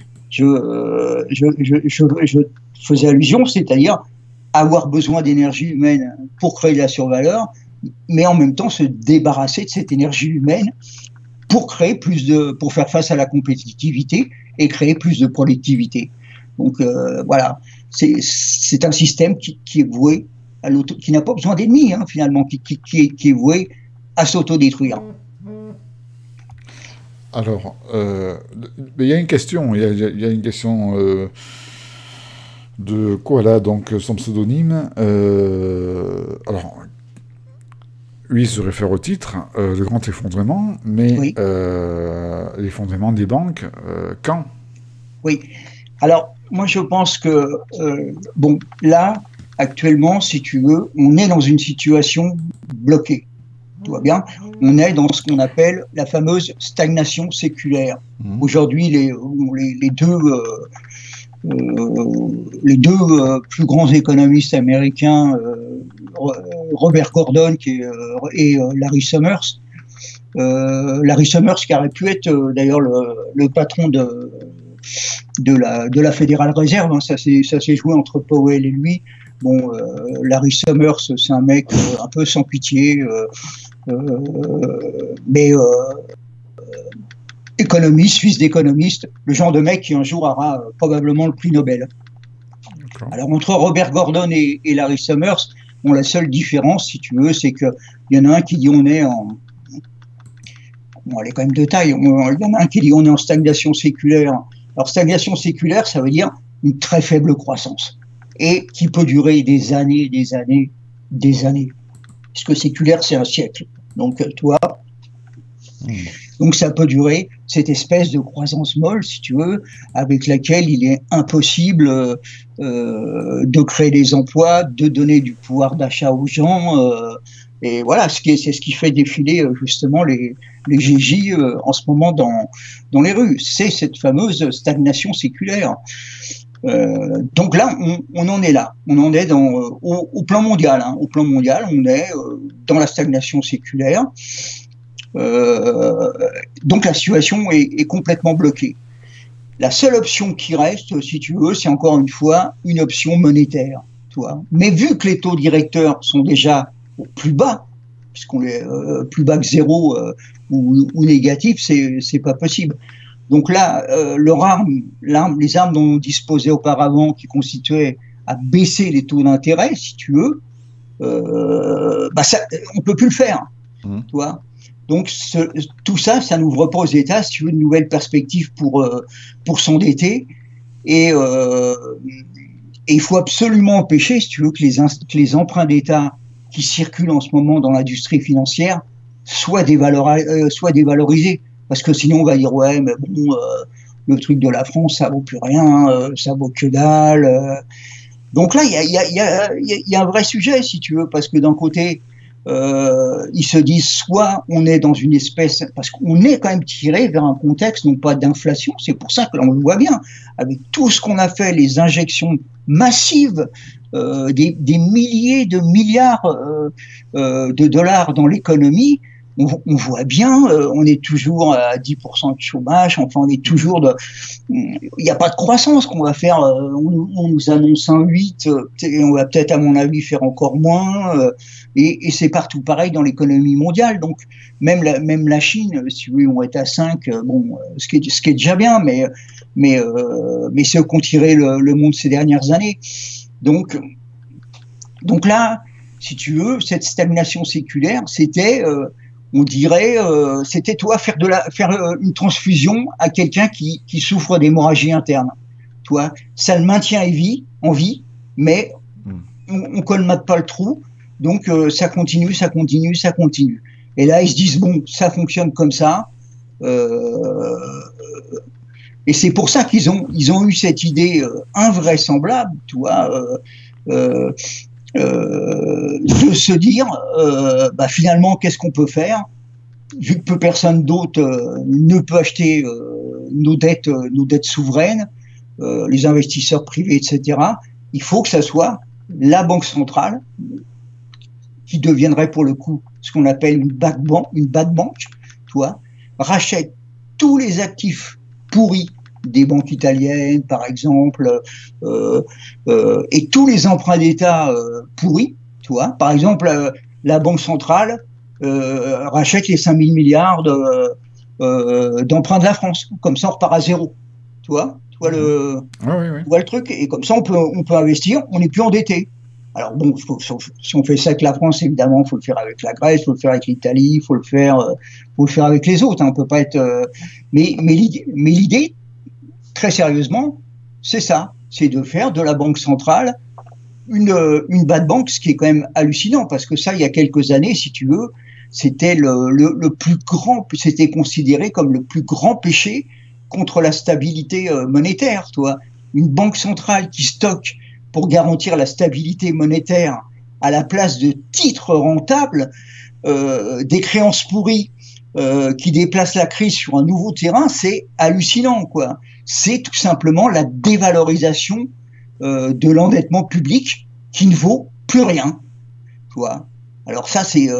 B: faisais allusion, c'est-à-dire avoir besoin d'énergie humaine pour créer de la survaleur, mais en même temps se débarrasser de cette énergie humaine pour faire face à la compétitivité et créer plus de productivité. Donc voilà, c'est un système qui est voué qui n'a pas besoin d'ennemis, hein, finalement, qui est voué à s'autodétruire.
A: Alors, il y a une question, de quoi là, donc son pseudonyme. Alors, lui se réfère au titre, le grand effondrement, mais l'effondrement des banques, quand
B: Oui. Alors, moi, je pense que, bon, là, actuellement, si tu veux, on est dans une situation bloquée. Tu vois bien, on est dans ce qu'on appelle la fameuse stagnation séculaire. Aujourd'hui, les deux plus grands économistes américains, Robert Gordon et Larry Summers, Larry Summers qui aurait pu être d'ailleurs le patron de la Fédérale Réserve, hein, ça s'est joué entre Powell et lui. Bon, Larry Summers, c'est un mec un peu sans pitié, mais économiste, fils d'économiste, le genre de mec qui un jour aura probablement le prix Nobel. Alors entre Robert Gordon et Larry Summers, bon, la seule différence, si tu veux, c'est qu'il y en a un qui dit on est en... Bon, elle est quand même de taille. Il y en a un qui dit on est en stagnation séculaire. Alors stagnation séculaire, ça veut dire une très faible croissance et qui peut durer des années, des années, des années. Puisque séculaire, c'est un siècle. Donc, toi, donc ça peut durer cette espèce de croissance molle, si tu veux, avec laquelle il est impossible de créer des emplois, de donner du pouvoir d'achat aux gens. Et voilà, c'est ce qui fait défiler justement les GJ en ce moment dans les rues. C'est cette fameuse stagnation séculaire. Donc là, on en est là. On en est au plan mondial. Hein. Au plan mondial, on est dans la stagnation séculaire. Donc la situation est complètement bloquée. La seule option qui reste, si tu veux, c'est encore une fois une option monétaire. Tu vois. Mais vu que les taux directeurs sont déjà au plus bas, puisqu'on est plus bas que zéro ou négatif, c'est pas possible. Donc là, les armes dont on disposait auparavant, qui constituaient à baisser les taux d'intérêt, si tu veux, on peut plus le faire. Tu vois. Donc tout ça, ça n'ouvre pas aux États, si tu veux, une nouvelle perspective pour s'endetter. Et il faut absolument empêcher, si tu veux, que les emprunts d'État qui circulent en ce moment dans l'industrie financière soient dévalorisés. Parce que sinon, on va dire, ouais, mais bon, le truc de la France, ça vaut plus rien, ça vaut que dalle. Donc là, il y a un vrai sujet, si tu veux, parce que d'un côté, ils se disent, soit on est dans une espèce, parce qu'on est quand même tiré vers un contexte, non pas d'inflation, c'est pour ça que là, on le voit bien, avec tout ce qu'on a fait, les injections massives, des milliers de milliards de dollars dans l'économie, on voit bien, on est toujours à 10% de chômage, enfin on est toujours il n'y a pas de croissance qu'on va faire, on nous annonce un 8, et on va peut-être à mon avis faire encore moins, et c'est partout pareil dans l'économie mondiale, donc même la Chine, si vous voulez, on est à 5, bon, ce qui est déjà bien, mais c'est eux qui ont tiré le monde ces dernières années. Donc là, si tu veux, cette stagnation séculaire, c'était on dirait, c'était toi faire une transfusion à quelqu'un qui souffre d'hémorragie interne. Toi, ça le maintient en vie, mais on colmate pas le trou, donc ça continue. Et là, ils se disent bon, ça fonctionne comme ça. Et c'est pour ça qu'ils ont eu cette idée invraisemblable, tu vois, de se dire, finalement, qu'est-ce qu'on peut faire, vu que peu personne d'autre ne peut acheter nos dettes souveraines, les investisseurs privés, etc. Il faut que ça soit la banque centrale qui deviendrait pour le coup ce qu'on appelle une bad bank, tu vois, rachète tous les actifs pourris des banques italiennes, par exemple, et tous les emprunts d'État pourris, tu vois. Par exemple, la Banque centrale rachète les 5 000 milliards d'emprunts de la France. Comme ça, on repart à zéro. Tu vois le truc. Et comme ça, on peut investir, on n'est plus endetté. Alors bon, si on fait ça avec la France, évidemment, il faut le faire avec la Grèce, il faut le faire avec l'Italie, il faut le faire avec les autres. Hein, on peut pas être. Mais l'idée, très sérieusement, c'est ça, c'est de faire de la banque centrale une bad bank, ce qui est quand même hallucinant, parce que ça, il y a quelques années, si tu veux, c'était le plus grand, c'était considéré comme le plus grand péché contre la stabilité monétaire, toi. Une banque centrale qui stocke pour garantir la stabilité monétaire à la place de titres rentables, des créances pourries qui déplacent la crise sur un nouveau terrain, c'est hallucinant, quoi. C'est tout simplement la dévalorisation de l'endettement public qui ne vaut plus rien, tu vois. Alors ça, c'est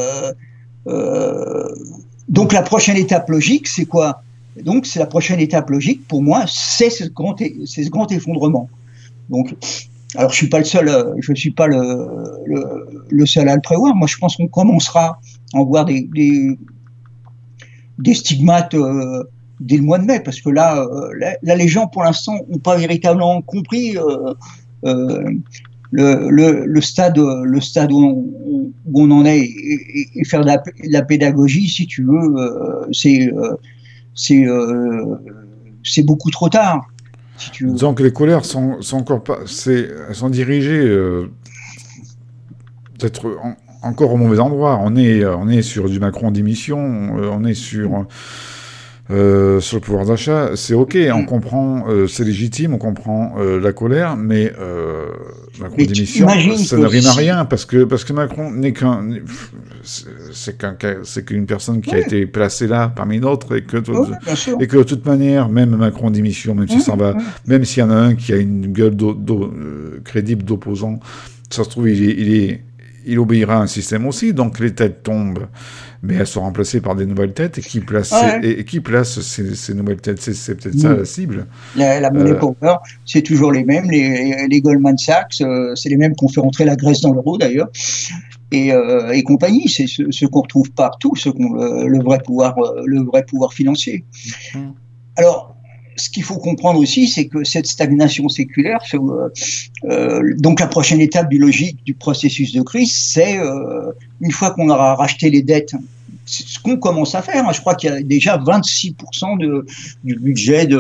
B: donc la prochaine étape logique, c'est quoi? Donc c'est la prochaine étape logique pour moi, c'est ce grand effondrement. Donc, alors je suis pas le seul à le prévoir. Moi, je pense qu'on commencera à en voir des stigmates dès le mois de mai, parce que là les gens pour l'instant n'ont pas véritablement compris le stade où on en est, et faire de la pédagogie, si tu veux, c'est beaucoup trop tard. Si tu veux.
A: Disons que les colères sont encore pas, elles sont dirigées peut-être encore au mauvais endroit. On est sur du Macron démission, on est sur le pouvoir d'achat. C'est ok, on comprend, c'est légitime, on comprend la colère, mais Macron démission, ça ne rime à rien, parce que Macron n'est c'est qu'une personne qui a été placée là parmi d'autres, et que de toute manière, même Macron démission, même s'il s'en va, même s'il y en a un qui a une gueule crédible d'opposant, ça se trouve il obéira à un système aussi, donc les têtes tombent, mais elles sont remplacées par des nouvelles têtes, et qui place ces nouvelles têtes, c'est peut-être ça la cible.
B: La monnaie power, c'est toujours les mêmes, les Goldman Sachs, c'est les mêmes qui ont fait rentrer la Grèce dans l'euro d'ailleurs, et compagnie, c'est ceux qu'on retrouve partout, ceux qui ont le vrai pouvoir financier. Alors, ce qu'il faut comprendre aussi, c'est que cette stagnation séculaire, donc la prochaine étape logique du processus de crise, c'est une fois qu'on aura racheté les dettes, c'est ce qu'on commence à faire. Je crois qu'il y a déjà 26% du budget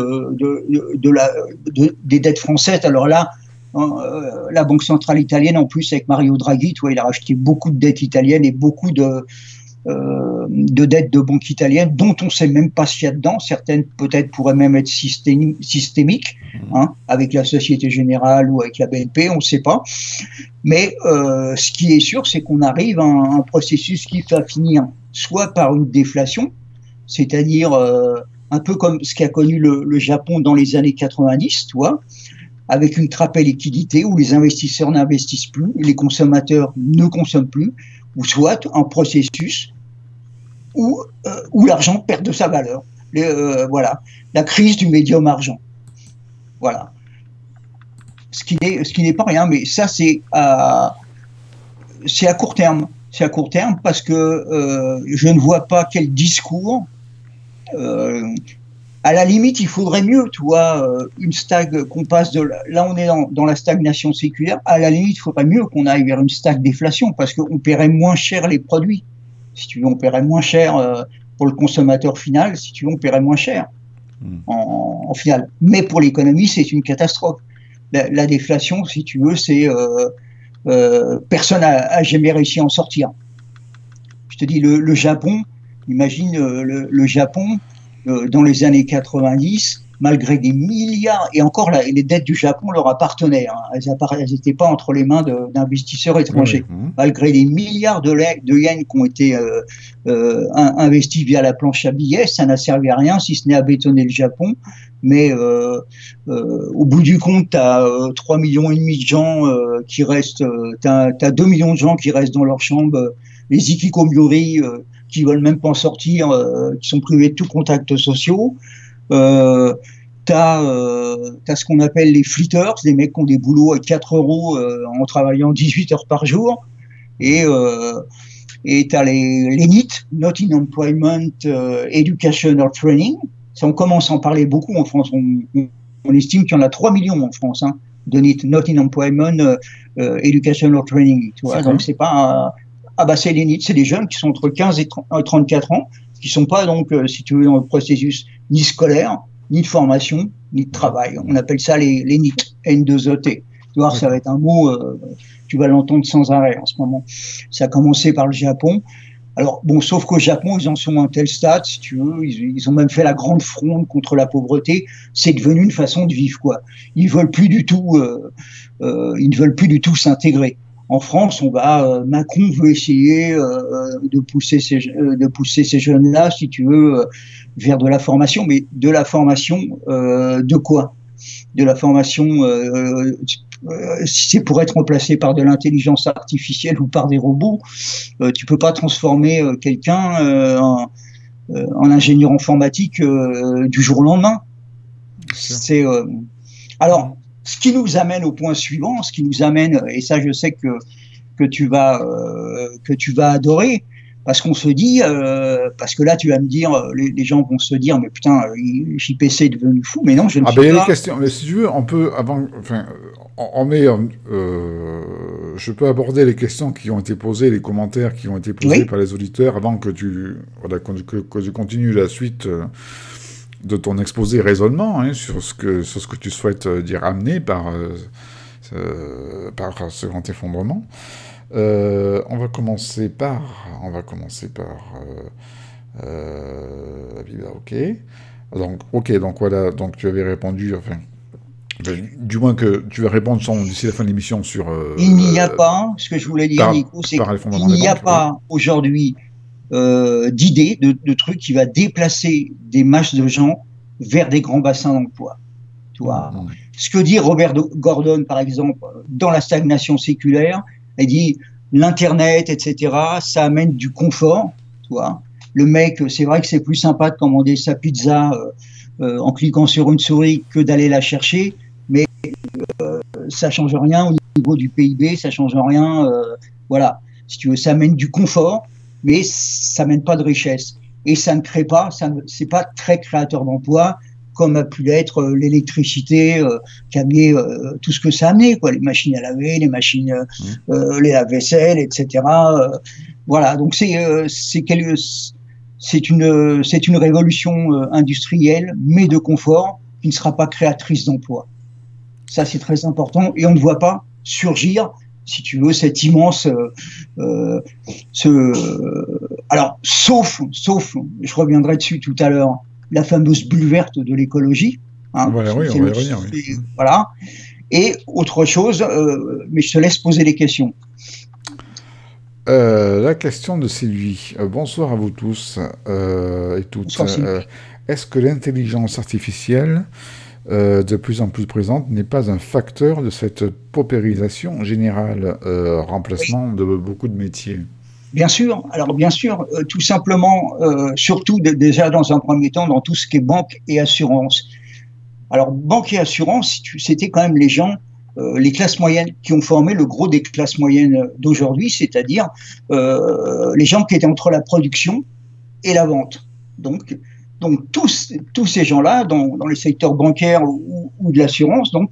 B: des dettes françaises. Alors là, la Banque centrale italienne, en plus avec Mario Draghi, tu vois, il a racheté beaucoup de dettes italiennes et beaucoup de dettes de banques italiennes dont on ne sait même pas ce qu'il y a dedans. Certaines peut-être pourraient même être systémiques, avec la Société Générale ou avec la BNP, on ne sait pas. Mais ce qui est sûr, c'est qu'on arrive à un processus qui va finir soit par une déflation, c'est-à-dire un peu comme ce qu'a connu le Japon dans les années 90, tu vois, avec une trappe à liquidité où les investisseurs n'investissent plus, les consommateurs ne consomment plus, ou soit un processus où l'argent perd de sa valeur. Voilà, la crise du médium argent. Voilà. Ce qui n'est pas rien, mais ça c'est à court terme. C'est à court terme parce que je ne vois pas quel discours. À la limite, il faudrait mieux, tu vois, qu'on passe là on est dans la stagnation séculaire. À la limite, il faudrait mieux qu'on aille vers une stagflation parce qu'on paierait moins cher les produits. Si tu veux, on paierait moins cher pour le consommateur final. Si tu veux, on paierait moins cher en final. Mais pour l'économie, c'est une catastrophe. La déflation, si tu veux, c'est personne n'a jamais réussi à en sortir. Je te dis, le Japon, imagine le Japon dans les années 90, malgré des milliards, et encore les dettes du Japon leur appartenaient, elles n'étaient pas entre les mains d'investisseurs étrangers. Malgré les milliards de yens qui ont été investis via la planche à billets, ça n'a servi à rien si ce n'est à bétonner le Japon. Mais au bout du compte, tu as 3,5 millions de gens qui restent, tu as 2 millions de gens qui restent dans leur chambre, les ikikomori qui veulent même pas en sortir, qui sont privés de tout contact sociaux. T'as ce qu'on appelle les flitters, des mecs qui ont des boulots à 4 € en travaillant 18 heures par jour. Et t'as les NEET, Not in Employment Education or Training. Ça, on commence à en parler beaucoup en France. On estime qu'il y en a 3 millions en France, de NEET, Not in Employment Education or Training. Tu vois, donc c'est pas c'est les NEET, c'est des jeunes qui sont entre 15 et 34 ans, qui sont pas donc, si tu veux, dans le processus ni scolaire, ni de formation, ni de travail. On appelle ça les NEET, N2ET. Tu vois, ça va être un mot, tu vas l'entendre sans arrêt en ce moment. Ça a commencé par le Japon, Alors, bon, sauf qu'au Japon, ils en sont à un tel stade, si tu veux, ils ont même fait la grande fronde contre la pauvreté. C'est devenu une façon de vivre, quoi. Ils veulent plus du tout, ils ne veulent plus du tout s'intégrer. En France, Macron veut essayer de pousser ces jeunes-là, si tu veux, vers de la formation, mais de la formation de quoi? De la formation, si c'est pour être remplacé par de l'intelligence artificielle ou par des robots, tu peux pas transformer quelqu'un en ingénieur informatique du jour au lendemain. C'est alors. Ce qui nous amène au point suivant, ce qui nous amène, et ça je sais que tu vas adorer, parce qu'on se dit, parce que là tu vas me dire, les gens vont se dire, mais putain, JPC est devenu fou, mais non, je ne suis pas.
A: Il y a des questions, mais si tu veux, on peut, je peux aborder les questions qui ont été posées, les commentaires qui ont été posés par les auditeurs, avant que tu continues la suite de ton exposé raisonnement sur ce que tu souhaites dire amener par ce grand effondrement. On va commencer par ok. Donc voilà, donc tu avais répondu, du moins que tu vas répondre d'ici la fin de l'émission sur...
B: il n'y a pas, ce que je voulais dire, Nico, c'est qu'il n'y a pas aujourd'hui d'idée, de truc qui va déplacer des masses de gens vers des grands bassins d'emploi. Tu vois, ce que dit Robert Gordon, par exemple, dans La stagnation séculaire, il dit l'Internet, etc., ça amène du confort. Tu vois, le mec, c'est vrai que c'est plus sympa de commander sa pizza en cliquant sur une souris que d'aller la chercher, mais ça change rien au niveau du PIB, ça change rien. Voilà, si tu veux, ça amène du confort, mais ça mène pas de richesse. Et ça ne crée pas, c'est pas très créateur d'emplois, comme a pu l'être l'électricité qui a amené tout ce que ça a amené, quoi, les machines à laver, les machines, les lave-vaisselle, etc. Voilà, donc c'est une révolution industrielle, mais de confort, qui ne sera pas créatrice d'emplois. Ça, c'est très important, et on ne voit pas surgir, si tu veux, cet immense... alors, sauf, je reviendrai dessus tout à l'heure, la fameuse bulle verte de l'écologie. Hein,
A: oui, on va y revenir. Oui.
B: Voilà. Et autre chose, mais je te laisse poser les questions.
A: La question de Sylvie. Bonsoir à vous tous et toutes. Est-ce que l'intelligence artificielle, de plus en plus présente, n'est pas un facteur de cette paupérisation générale, remplacement de beaucoup de métiers?
B: Bien sûr. Alors bien sûr, tout simplement, surtout déjà dans un premier temps, dans tout ce qui est banque et assurance. Alors banque et assurance, c'était quand même les gens, les classes moyennes qui ont formé le gros des classes moyennes d'aujourd'hui, c'est-à-dire les gens qui étaient entre la production et la vente. Donc tous ces gens-là, dans les secteurs bancaires ou de l'assurance, donc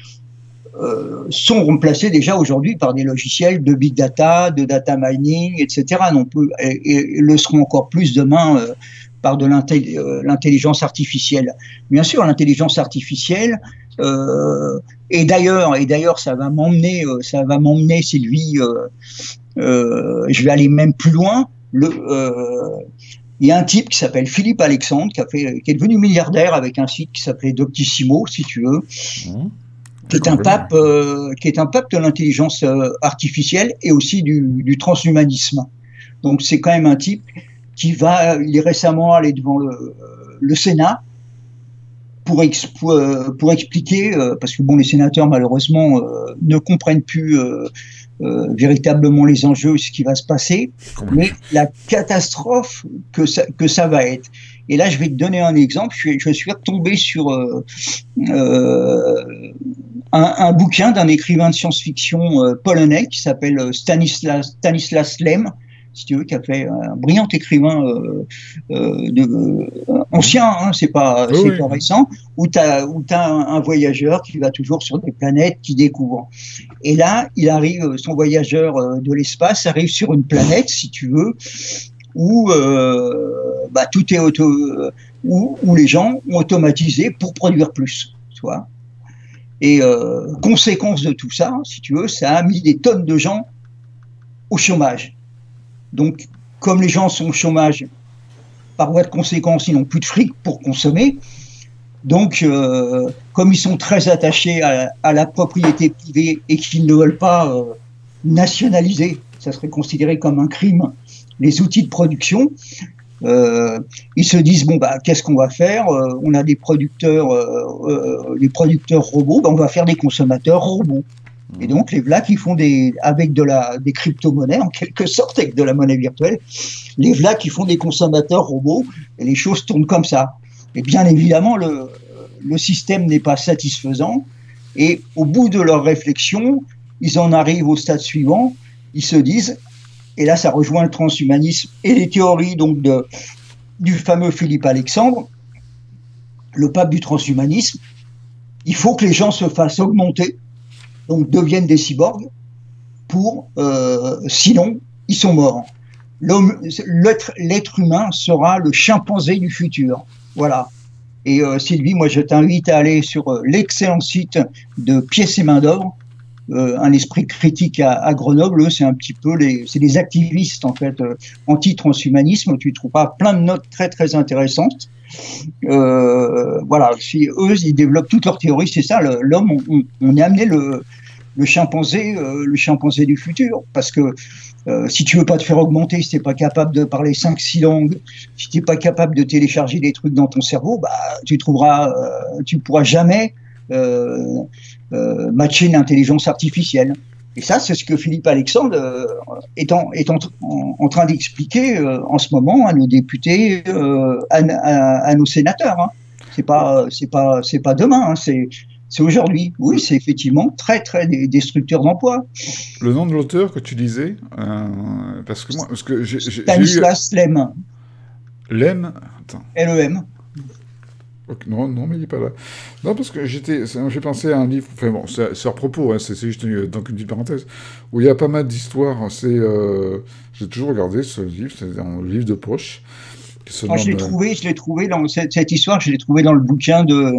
B: sont remplacés déjà aujourd'hui par des logiciels de big data, de data mining, etc. Et le seront encore plus demain par de l'intelligence artificielle. Bien sûr, l'intelligence artificielle, et d'ailleurs, ça va m'emmener, Sylvie, je vais aller même plus loin. Il y a un type qui s'appelle Philippe Alexandre, qui est devenu milliardaire avec un site qui s'appelait Doctissimo, si tu veux. Qui est un pape de l'intelligence artificielle et aussi du transhumanisme. Donc c'est quand même un type il est récemment allé devant le Sénat pour expliquer, parce que bon, les sénateurs malheureusement ne comprennent plus véritablement les enjeux, ce qui va se passer, mais la catastrophe que ça va être. Et là, je vais te donner un exemple. Je suis retombé sur un bouquin d'un écrivain de science-fiction polonais qui s'appelle Stanislas Lem, si tu veux, qui a fait un brillant écrivain ancien, hein, c'est pas récent, où t'as un voyageur qui va toujours sur des planètes, qui découvre. Et là, son voyageur de l'espace arrive sur une planète, si tu veux, où tout est où les gens ont automatisé pour produire plus, tu vois. Et conséquence de tout ça, si tu veux, ça a mis des tonnes de gens au chômage. Donc, comme les gens sont au chômage, par voie de conséquence, ils n'ont plus de fric pour consommer. Donc, comme ils sont très attachés à la propriété privée et qu'ils ne veulent pas nationaliser, ça serait considéré comme un crime, les outils de production, ils se disent bon bah qu'est-ce qu'on va faire, on a des producteurs robots, bah, on va faire des consommateurs robots. Et donc les voilà qui font avec des crypto-monnaies en quelque sorte, avec de la monnaie virtuelle, les voilà qui font des consommateurs robots, et les choses tournent comme ça. Et bien évidemment le système n'est pas satisfaisant, et au bout de leur réflexion, ils en arrivent au stade suivant, ils se disent, et là ça rejoint le transhumanisme et les théories donc du fameux Philippe Alexandre, le pape du transhumanisme, il faut que les gens se fassent augmenter, donc deviennent des cyborgs, sinon ils sont morts. L'être humain sera le chimpanzé du futur. Voilà. Et Sylvie, moi je t'invite à aller sur l'excellent site de Pièces et Main d'œuvre, un esprit critique à Grenoble. C'est un petit peu c'est des activistes en fait anti-transhumanisme. Tu trouveras plein de notes très très intéressantes. Voilà, si eux ils développent toutes leurs théories, c'est ça. L'homme, on est amené le chimpanzé du futur, parce que si tu veux pas te faire augmenter, si t'es pas capable de parler 5-6 langues, si t'es pas capable de télécharger des trucs dans ton cerveau, bah tu pourras jamais matcher l'intelligence artificielle. Et ça, c'est ce que Philippe Alexandre est en train d'expliquer en ce moment à nos députés, à nos sénateurs. Hein. C'est pas demain, hein, c'est aujourd'hui. Oui, c'est effectivement très très destructeur d'emploi.
A: Le nom de l'auteur que tu disais, parce que j'ai
B: Stanislas Lem.
A: Lem, attends.
B: Lem.
A: Okay, non, mais il n'est pas là. Non, parce que j'ai pensé à un livre, enfin bon, c'est à propos, hein, c'est juste donc une petite parenthèse, où il y a pas mal d'histoires. J'ai toujours regardé ce livre, c'est un livre de poche.
B: Je l'ai trouvé dans cette histoire, je l'ai trouvé dans le bouquin de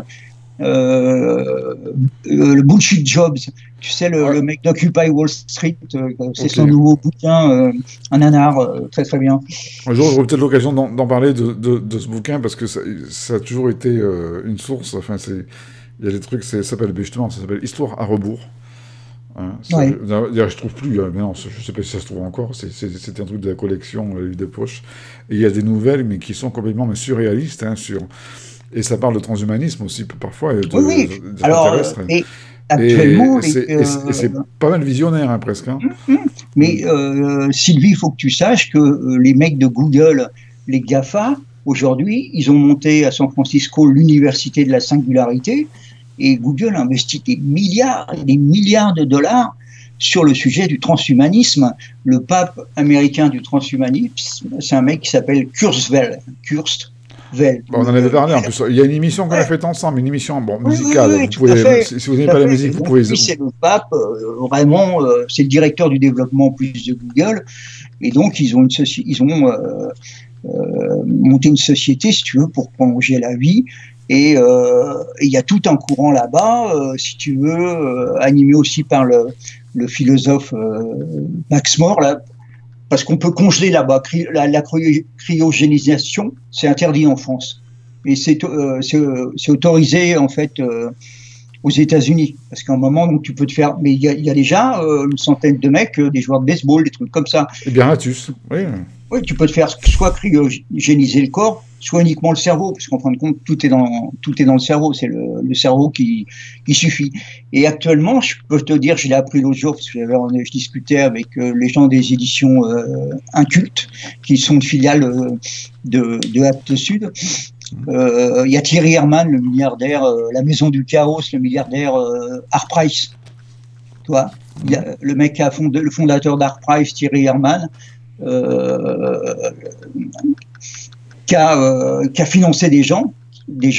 B: le Bullshit Jobs, tu sais, le mec d'Occupy Wall Street, c'est son nouveau bouquin, un nanar, très très bien.
A: Un jour, j'aurai peut-être l'occasion d'en parler de ce bouquin, parce que ça a toujours été une source. Enfin, il y a des trucs, ça s'appelle Histoire à rebours. Hein, ouais. D'ailleurs, je trouve plus, mais non, je sais pas si ça se trouve encore, c'est un truc de la collection livre de poche. Et il y a des nouvelles, mais qui sont complètement surréalistes, hein, et ça parle de transhumanisme aussi, parfois, et de
B: alors, et actuellement...
A: Et c'est pas mal visionnaire, hein, presque. Hein.
B: Mais Sylvie, il faut que tu saches que les mecs de Google, les GAFA, aujourd'hui, ils ont monté à San Francisco l'université de la singularité, et Google investit des milliards et des milliards de dollars sur le sujet du transhumanisme. Le pape américain du transhumanisme, c'est un mec qui s'appelle Kurzweil.
A: On en avait parlé en plus. Il y a une émission qu'on a faite ensemble, une émission musicale.
B: Oui,
A: si vous n'aimez pas la musique, vous pouvez.
B: C'est le pape, vraiment, c'est le directeur du développement plus de Google. Et donc, ils ont monté une société, si tu veux, pour prolonger la vie. Et il y a tout un courant là-bas, si tu veux, animé aussi par le philosophe Max More, là. Parce qu'on peut congeler là-bas. La cryogénisation, c'est interdit en France. Et c'est autorisé, en fait, aux États-Unis. Parce qu'à un moment, donc, tu peux te faire... Mais il y a déjà une centaine de mecs, des joueurs de baseball, des trucs comme ça.
A: Et bien, Ratus, oui.
B: Oui, tu peux te faire soit cryogéniser le corps, soit uniquement le cerveau, parce qu'en fin de compte, tout est dans le cerveau. C'est le cerveau qui suffit. Et actuellement, je peux te dire, je l'ai appris l'autre jour, parce que je discutais avec les gens des éditions Inculte, qui sont une filiale de Actes Sud. Il y a Thierry Herman, le milliardaire, la maison du chaos, le milliardaire Art Price. Tu vois, il y a le mec le fondateur d'Art Price, Thierry Herman, qui a financé des gens qui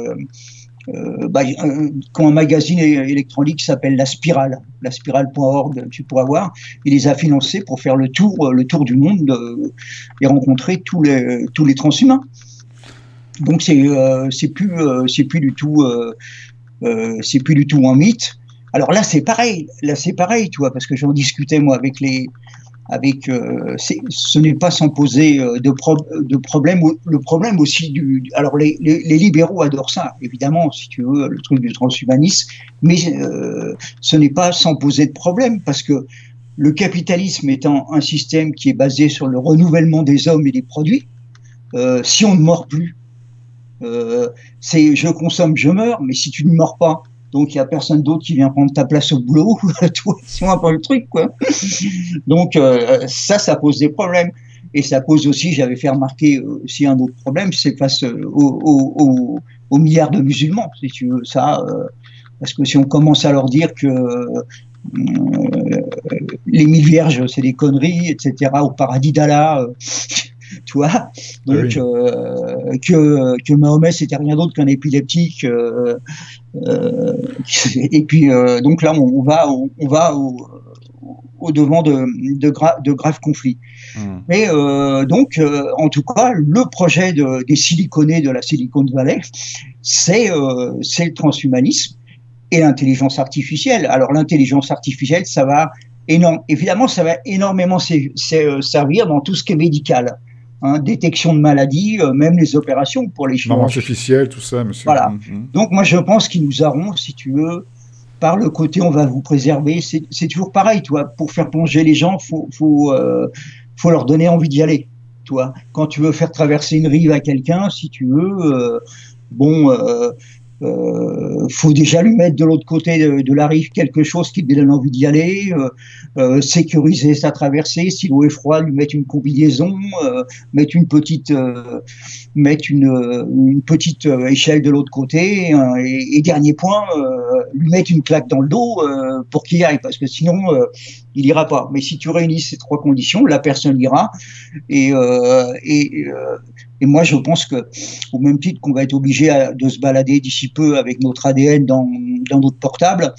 B: ont un magazine électronique qui s'appelle La Spirale.org, tu pourras voir. Il les a financés pour faire le tour du monde et rencontrer tous les transhumains. Donc c'est plus du tout un mythe. Alors là c'est pareil, tu vois, parce que j'en discutais moi avec les ce n'est pas sans poser de problème. Le problème aussi alors les libéraux adorent ça, évidemment, si tu veux, le truc du transhumanisme, mais ce n'est pas sans poser de problème, parce que le capitalisme étant un système qui est basé sur le renouvellement des hommes et des produits, si on ne mord plus, c'est je consomme, je meurs, mais si tu ne meurs pas, donc il n'y a personne d'autre qui vient prendre ta place au boulot, c'est un peu le truc, quoi. Donc ça pose des problèmes. Et ça pose aussi, j'avais fait remarquer aussi un autre problème, c'est face aux milliards de musulmans, si tu veux, ça, parce que si on commence à leur dire que les 1000 vierges, c'est des conneries, etc., au paradis d'Allah, tu vois, donc
A: oui.
B: que Mahomet c'était rien d'autre qu'un épileptique, et puis donc là on va au devant de graves conflits. Mais donc en tout cas le projet des siliconés de la Silicon Valley, c'est le transhumanisme et l'intelligence artificielle. Alors l'intelligence artificielle, évidemment ça va énormément servir dans tout ce qui est médical. Détection de maladies, même les opérations pour les chirurgiens.
A: Artificielle, tout ça, monsieur.
B: Voilà. Donc moi je pense qu'ils nous auront, si tu veux, par le côté on va vous préserver. C'est toujours pareil, toi. Pour faire plonger les gens, faut leur donner envie d'y aller. Toi, quand tu veux faire traverser une rive à quelqu'un, si tu veux, faut déjà lui mettre de l'autre côté de la rive quelque chose qui lui donne envie d'y aller, sécuriser sa traversée, si l'eau est froide, lui mettre une combinaison, mettre une petite échelle de l'autre côté, et dernier point, lui mettre une claque dans le dos pour qu'il y aille, parce que sinon il ira pas. Mais si tu réunis ces trois conditions, la personne ira, et moi je pense que au même titre qu'on va être obligé de se balader d'ici peu avec notre ADN dans notre portable.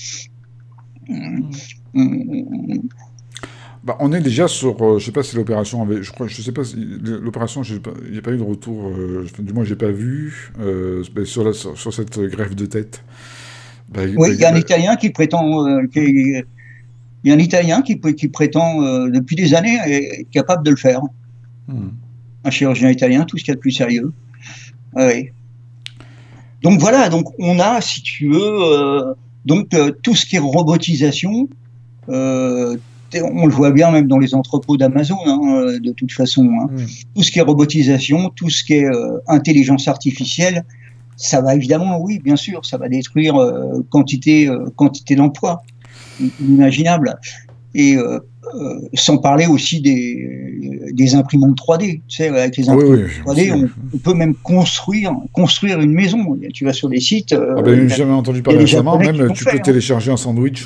A: Bah, on est déjà sur, je sais pas si l'opération avait, je sais pas si l'opération, j'ai pas eu de retour, du moins j'ai pas vu sur cette greffe de tête.
B: Oui, il y a un Italien qui prétend, il y a un Italien qui prétend depuis des années être capable de le faire. Un chirurgien italien, tout ce qu'il y a de plus sérieux. Oui. Donc voilà, donc on a, si tu veux, tout ce qui est robotisation, on le voit bien même dans les entrepôts d'Amazon, de toute façon. Tout ce qui est robotisation, tout ce qui est intelligence artificielle, ça va évidemment, oui, bien sûr, ça va détruire quantité d'emplois inimaginables. Et sans parler aussi des imprimantes 3D. Tu sais, avec les imprimantes 3D, on peut même construire une maison. Tu vas sur des sites.
A: J'ai jamais entendu parler récemment. Même tu peux télécharger un sandwich.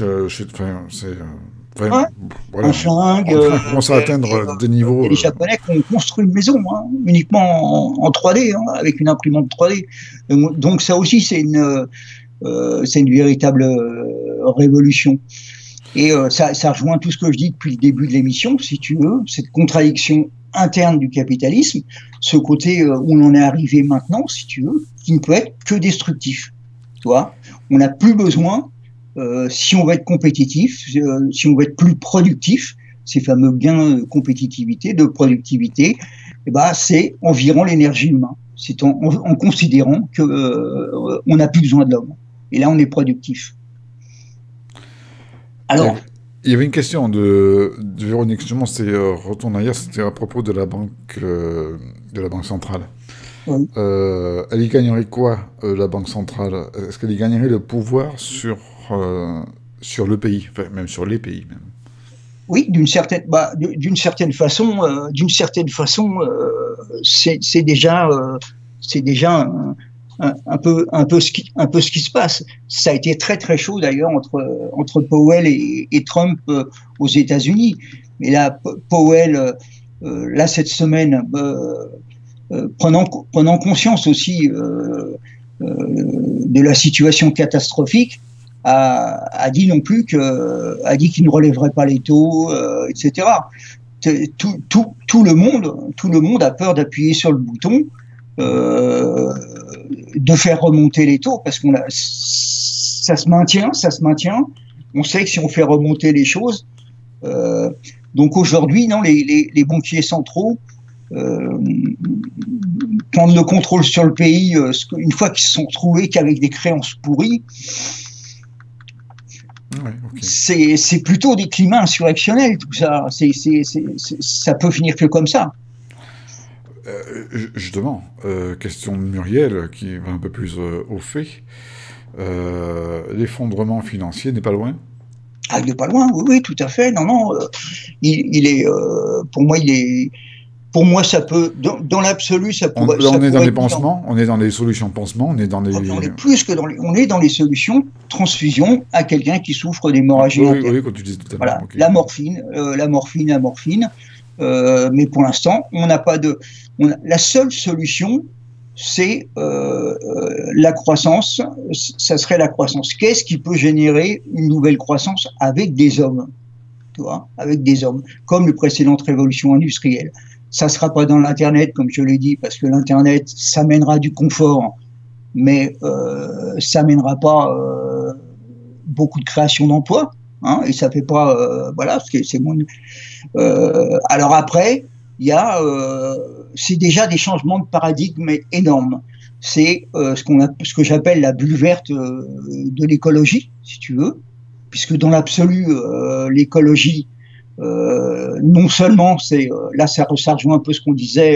B: Un flingue.
A: On commence à atteindre des niveaux.
B: Les Japonais qui ont construit une maison uniquement en 3D, avec une imprimante 3D. Donc ça aussi, c'est une véritable révolution. Et ça rejoint tout ce que je dis depuis le début de l'émission, si tu veux, cette contradiction interne du capitalisme, ce côté où on en est arrivé maintenant, si tu veux, qui ne peut être que destructif. Tu vois, on n'a plus besoin, si on veut être compétitif, si on veut être plus productif, ces fameux gains de compétitivité, de productivité, c'est environ l'énergie humaine. C'est en considérant que on n'a plus besoin de l'homme. Et là, on est productif. Alors,
A: il y avait une question de Véronique, justement, c'était retourne ailleurs, c'était à propos de la banque centrale.
B: Oui.
A: Elle y gagnerait quoi, la banque centrale? Est-ce qu'elle y gagnerait le pouvoir sur le pays, enfin, même sur les pays même?
B: Oui, d'une certaine façon, c'est déjà un peu ce qui se passe. Ça a été très très chaud d'ailleurs entre Powell et Trump aux États-Unis. Mais là, Powell, cette semaine, prenant conscience aussi de la situation catastrophique, a dit non plus qu'il ne relèverait pas les taux, etc. Tout le monde a peur d'appuyer sur le bouton. De faire remonter les taux, parce ça se maintient. On sait que si on fait remonter les choses, Donc aujourd'hui, non, les banquiers centraux prendre le contrôle sur le pays une fois qu'ils se sont retrouvés qu'avec des créances pourries. Ouais, okay. C'est plutôt des climats insurrectionnels, tout ça. Ça peut finir que comme ça.
A: Justement, question de Muriel, qui va un peu plus au fait. L'effondrement financier n'est pas loin?
B: Ah, il n'est pas loin, oui, tout à fait. Non, non, il est, pour moi, ça peut, dans l'absolu, ça pourrait.
A: On est dans les pansements, on est dans les solutions de pansement, on est dans les.
B: On est plus que on est dans les solutions transfusion à quelqu'un qui souffre d'hémorragie.
A: Oui, comme tu disais tout à l'heure.
B: Voilà, okay. La morphine. Mais pour l'instant, on n'a pas de. La seule solution, c'est la croissance. Ça serait la croissance. Qu'est-ce qui peut générer une nouvelle croissance avec des hommes, tu vois, avec des hommes, comme les précédentes révolutions industrielles. Ça ne sera pas dans l'Internet, comme je l'ai dit, parce que l'Internet, ça mènera du confort, mais ça mènera pas beaucoup de création d'emplois, hein, et ça fait pas, voilà, c'est mon. Alors après, il y a, c'est déjà des changements de paradigme énormes. C'est ce que j'appelle la bulle verte de l'écologie, si tu veux, puisque dans l'absolu, l'écologie, non seulement c'est là ça rejoint un peu ce qu'on disait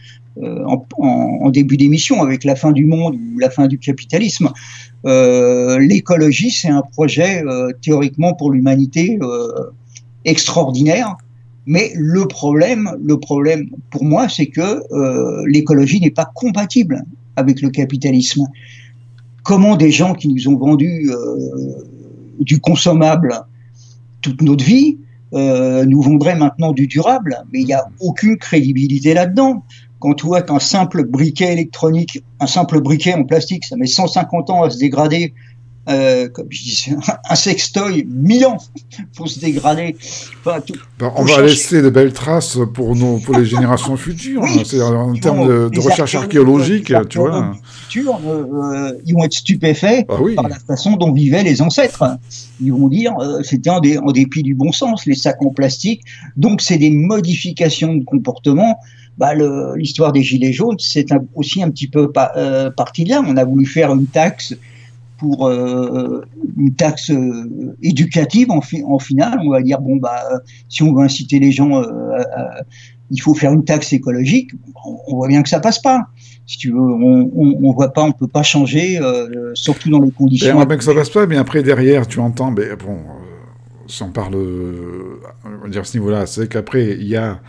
B: en début d'émission avec la fin du monde ou la fin du capitalisme. L'écologie, c'est un projet théoriquement pour l'humanité extraordinaire, mais le problème pour moi, c'est que l'écologie n'est pas compatible avec le capitalisme. Comment des gens qui nous ont vendu du consommable toute notre vie nous vendraient maintenant du durable, mais il n'y a aucune crédibilité là-dedans. Quand tu vois qu'un simple briquet électronique, un simple briquet en plastique, ça met 150 ans à se dégrader, comme je disais, un sextoy, 1000 ans pour se dégrader. Enfin,
A: on va laisser de belles traces pour les générations futures. Oui, c'est en termes de recherche archéologique, tu vois.
B: Futurs, ils vont être stupéfaits par la façon dont vivaient les ancêtres. Ils vont dire c'était en dépit du bon sens, les sacs en plastique. Donc c'est des modifications de comportement. L'histoire des gilets jaunes, c'est aussi un petit peu partie de là. On a voulu faire une taxe pour une taxe éducative en finale. On va dire si on veut inciter les gens, il faut faire une taxe écologique. On voit bien que ça passe pas. Si tu veux, on voit pas, on peut pas changer, surtout dans les conditions.
A: On voit bien que ça passe pas, mais après derrière, tu entends, mais bon, si on parle, on va dire à ce niveau-là, c'est qu'après il y a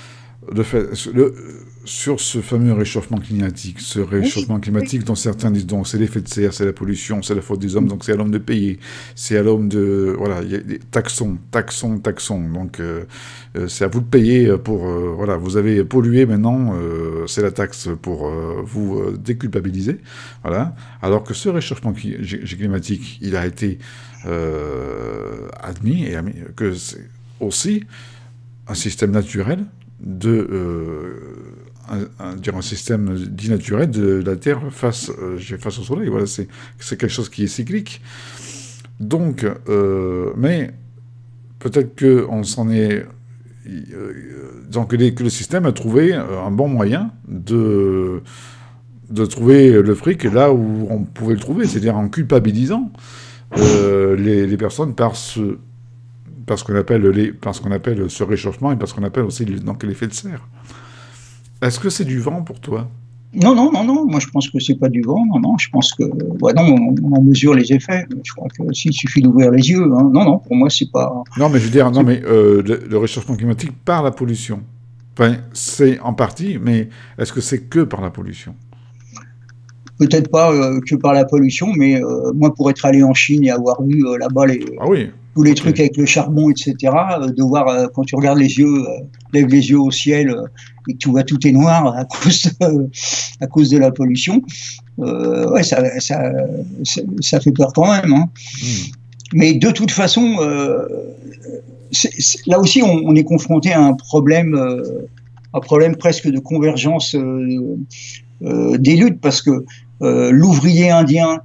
A: sur ce fameux réchauffement climatique, dont certains disent donc c'est l'effet de serre, c'est la pollution, c'est la faute des hommes, donc c'est à l'homme de payer, c'est à l'homme de... Voilà, il y a des taxons, donc c'est à vous de payer pour... voilà, vous avez pollué maintenant, c'est la taxe pour vous déculpabiliser, voilà, alors que ce réchauffement climatique, il a été admis, que c'est aussi un système naturel un système dit naturel de la Terre face au Soleil. Voilà, c'est quelque chose qui est cyclique. Donc, mais peut-être qu'on s'en est... donc que le système a trouvé un bon moyen de trouver le fric là où on pouvait le trouver, c'est-à-dire en culpabilisant les personnes parce qu'on appelle ce réchauffement et parce qu'on appelle aussi l'effet de serre. Est-ce que c'est du vent pour toi?
B: Non. Moi, je pense que c'est pas du vent. Non. Je pense que, on en mesure les effets. Je crois que s'il suffit d'ouvrir les yeux. Hein. Non. Pour moi, c'est pas.
A: Non, mais je veux dire, le réchauffement climatique par la pollution. Enfin, c'est en partie, mais est-ce que c'est que par la pollution?
B: Peut-être pas que par la pollution, mais moi, pour être allé en Chine et avoir vu là-bas tous les trucs avec le charbon, etc., de voir quand tu regardes les yeux, lèves les yeux au ciel et que tu vois tout est noir à cause de la pollution, ça fait peur quand même. Hein. Mais de toute façon, là aussi, on est confronté à un problème presque de convergence des luttes, parce que l'ouvrier indien,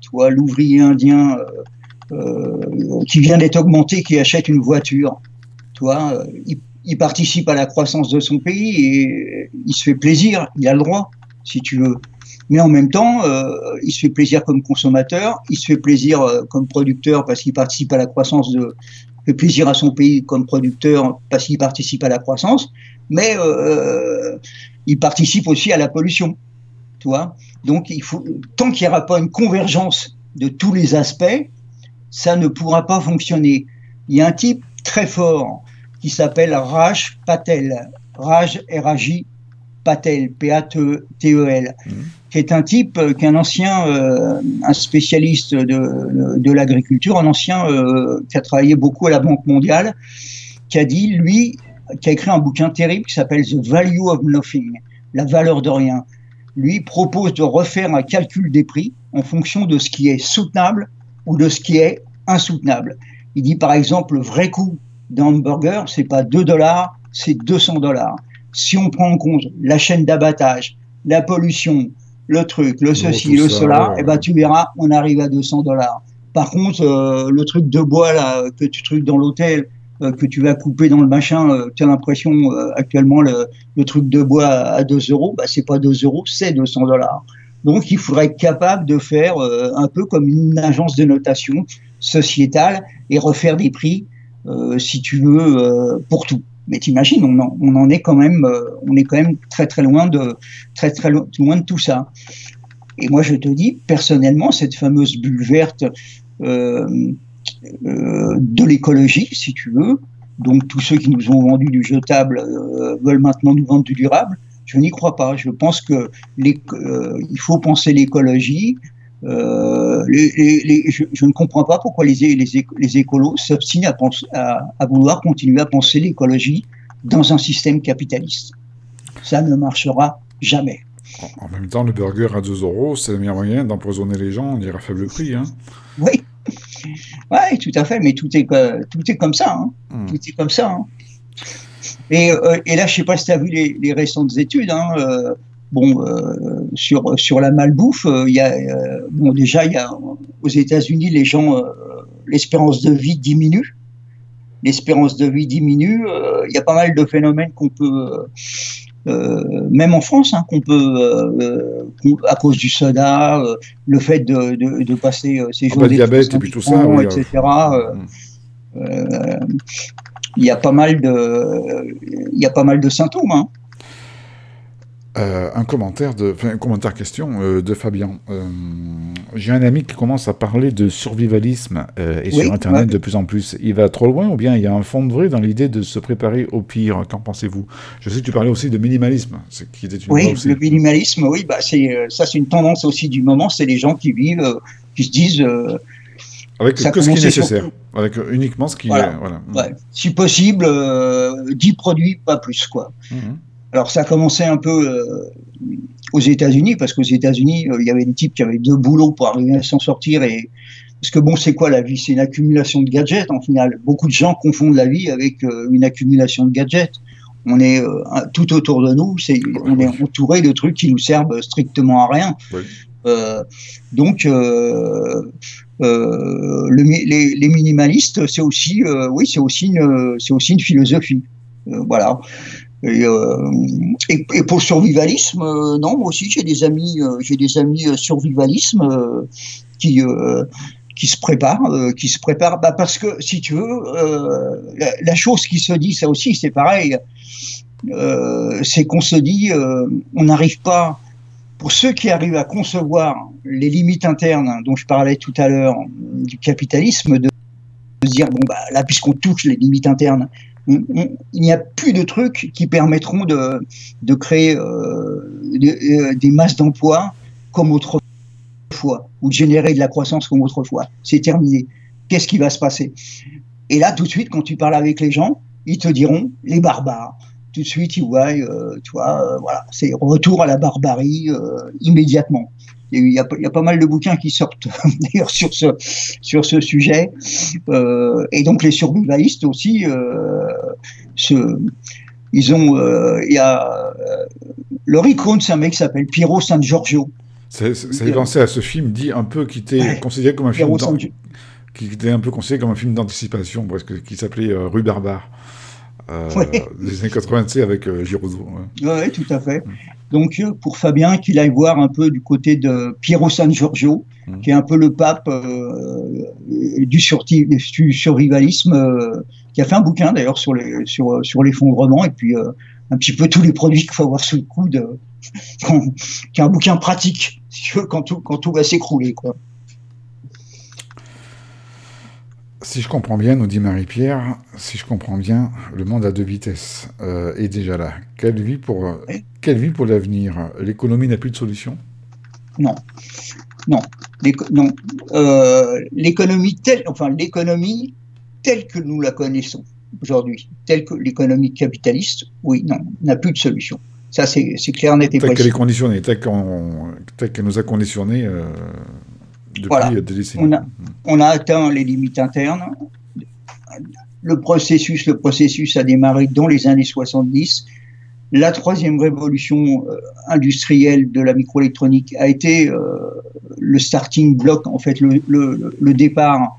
B: qui vient d'être augmenté, qui achète une voiture, il participe à la croissance de son pays et il se fait plaisir, il a le droit, si tu veux. Mais en même temps, il se fait plaisir comme consommateur, il se fait plaisir comme producteur parce qu'il participe à la croissance fait plaisir à son pays comme producteur parce qu'il participe à la croissance, mais il participe aussi à la pollution, tu vois. Donc, tant qu'il n'y aura pas une convergence de tous les aspects, ça ne pourra pas fonctionner. Il y a un type très fort qui s'appelle Raj Patel, Raj R-A-J Patel, P-A-T-E-L, qui est un type, qui est un ancien, un spécialiste de l'agriculture, un ancien qui a travaillé beaucoup à la Banque mondiale, qui a dit, lui, qui a écrit un bouquin terrible qui s'appelle The Value of Nothing, la valeur de rien. Lui propose de refaire un calcul des prix en fonction de ce qui est soutenable ou de ce qui est insoutenable. Il dit par exemple, le vrai coût d'un hamburger, c'est pas 2 $, c'est 200 $. Si on prend en compte la chaîne d'abattage, la pollution, le truc, le ceci, le cela, et ben tu verras, on arrive à 200 $. Par contre, le truc de bois là que tu trucs dans l'hôtel, que tu vas couper dans le machin, tu as l'impression actuellement le truc de bois à 2 €, bah c'est pas 2 €, c'est 200 $. Donc il faudrait être capable de faire un peu comme une agence de notation sociétale et refaire des prix, si tu veux, pour tout. Mais t'imagines, on en est quand même, on est quand même très très loin de loin de tout ça. Et moi je te dis personnellement, cette fameuse bulle verte de l'écologie, si tu veux, donc tous ceux qui nous ont vendu du jetable veulent maintenant nous vendre du durable. Je n'y crois pas. Je pense que il faut penser l'écologie. Je ne comprends pas pourquoi les écolos s'obstinent à vouloir continuer à penser l'écologie dans un système capitaliste. Ça ne marchera jamais.
A: En même temps, le burger à 2 €, c'est le meilleur moyen d'empoisonner les gens, on dirait à faible prix. Hein.
B: Oui, ouais, tout à fait, mais tout est comme ça. Hein. Tout est comme ça. Hein. Et là, je ne sais pas si tu as vu les récentes études. Hein, sur la malbouffe, déjà, aux États-Unis, les gens, l'espérance de vie diminue. L'espérance de vie diminue. Il y a pas mal de phénomènes qu'on peut, même en France, hein, qu'on peut, à cause du soda, le fait de passer ces jours
A: d'études, diabète et puis tout ça, oui,
B: etc. Il y a pas mal de symptômes. Hein.
A: Un commentaire question de Fabien. J'ai un ami qui commence à parler de survivalisme et sur Internet de plus en plus. Il va trop loin ou bien il y a un fond de vrai dans l'idée de se préparer au pire? Qu'en pensez-vous? Je sais que tu parlais aussi de minimalisme. Qui était une
B: aussi. Le minimalisme, oui, c'est une tendance aussi du moment. C'est les gens qui vivent, qui se disent...
A: avec que ce qui est nécessaire, avec uniquement ce qui est... Voilà.
B: Ouais. Si possible, 10 produits, pas plus, quoi. Alors ça a commencé un peu aux États-Unis, parce qu'aux États-Unis, il y avait des types qui avaient 2 boulots pour arriver à s'en sortir. Parce que bon, c'est quoi la vie? C'est une accumulation de gadgets, en final. Beaucoup de gens confondent la vie avec une accumulation de gadgets. On est tout autour de nous, on est entouré de trucs qui nous servent strictement à rien. Oui. Donc, les minimalistes, c'est aussi une philosophie. Voilà. Et pour le survivalisme, non, moi aussi j'ai des amis survivalisme qui se préparent, parce que si tu veux, la chose qui se dit, ça aussi c'est pareil, c'est qu'on se dit, on n'arrive pas, pour ceux qui arrivent à concevoir les limites internes dont je parlais tout à l'heure du capitalisme, de se dire là puisqu'on touche les limites internes, il n'y a plus de trucs qui permettront de créer des masses d'emplois comme autrefois, ou de générer de la croissance comme autrefois. C'est terminé. Qu'est-ce qui va se passer? Et là, tout de suite, quand tu parles avec les gens, ils te diront les barbares. Tout de suite, ils voient, voilà, c'est retour à la barbarie immédiatement. Il y a pas mal de bouquins qui sortent d'ailleurs sur ce sujet, et donc les survivalistes aussi, ils ont, il y a Laurie Cohn, c'est un mec qui s'appelle Piero San Giorgio.
A: Ça fait penser à ce film dit un peu qui était considéré comme un film qui était un peu considéré comme un film d'anticipation, parce que qui s'appelait Rue Barbare.
B: Ouais.
A: des années 80 avec Giraudoux. Ouais.
B: Ouais, tout à fait. Donc, pour Fabien, qu'il aille voir un peu du côté de Piero San Giorgio,
A: Mm.
B: qui est un peu le pape du survivalisme, qui a fait un bouquin d'ailleurs sur l'effondrement, et puis un petit peu tous les produits qu'il faut avoir sous le coude, qui est un bouquin pratique, si tu veux, quand tout va s'écrouler, quoi.
A: Si je comprends bien, nous dit Marie-Pierre, si je comprends bien, le monde à deux vitesses est déjà là.
B: Ouais.
A: Quelle vie pour l'avenir? L'économie n'a plus de solution?
B: Non, non, non. L'économie telle que nous la connaissons aujourd'hui, telle que l'économie capitaliste, oui, non, n'a plus de solution. Ça, c'est clair, net et
A: Telle qu'elle est
B: précis.
A: conditionnée, telle qu'elle nous a conditionnés depuis
B: Voilà,
A: des décennies.
B: on a atteint les limites internes. Le processus a démarré dans les années 70. La troisième révolution industrielle de la microélectronique a été le starting block, en fait, le départ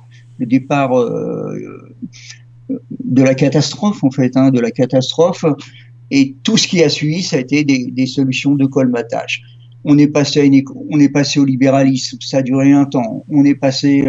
B: de la catastrophe, en fait, de la catastrophe. Et tout ce qui a suivi, ça a été des solutions de colmatage. On est passé au libéralisme, ça a duré un temps. On est passé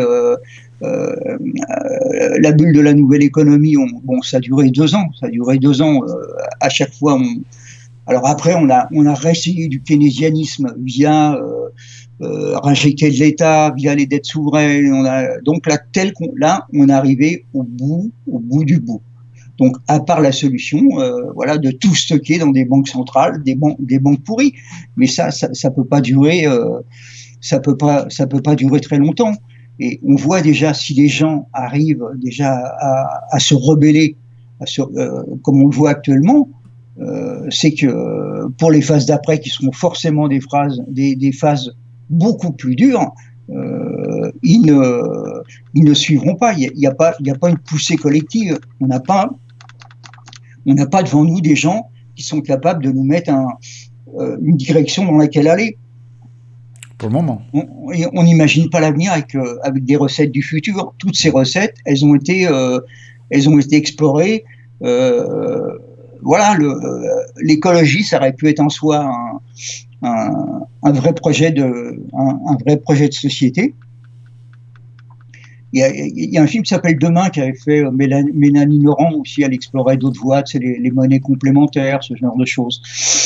B: la bulle de la nouvelle économie, ça a duré 2 ans. Ça a duré 2 ans. À chaque fois, alors après, on a réessayé du keynésianisme via réinjecter de l'État, via les dettes souveraines. Donc là, on est arrivé au bout du bout. Donc, à part la solution, de tout stocker dans des banques centrales, des banques pourries, mais ça peut pas durer, ça peut pas durer très longtemps. Et on voit déjà si les gens arrivent déjà à se rebeller, comme on le voit actuellement, c'est que pour les phases d'après, qui seront forcément des phases beaucoup plus dures, ils ne suivront pas. Il n'y a pas une poussée collective. On n'a pas devant nous des gens qui sont capables de nous mettre une direction dans laquelle aller.
A: Pour le moment.
B: On n'imagine pas l'avenir avec des recettes du futur. Toutes ces recettes, elles ont été explorées. L'écologie, ça aurait pu être en soi un vrai projet de société. Il y a un film qui s'appelle Demain qui avait fait Mélanie Laurent aussi. Elle explorait d'autres voies, c'est les monnaies complémentaires, ce genre de choses.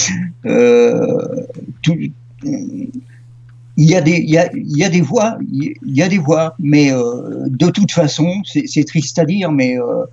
B: Il y a des voies, mais de toute façon, c'est triste à dire, mais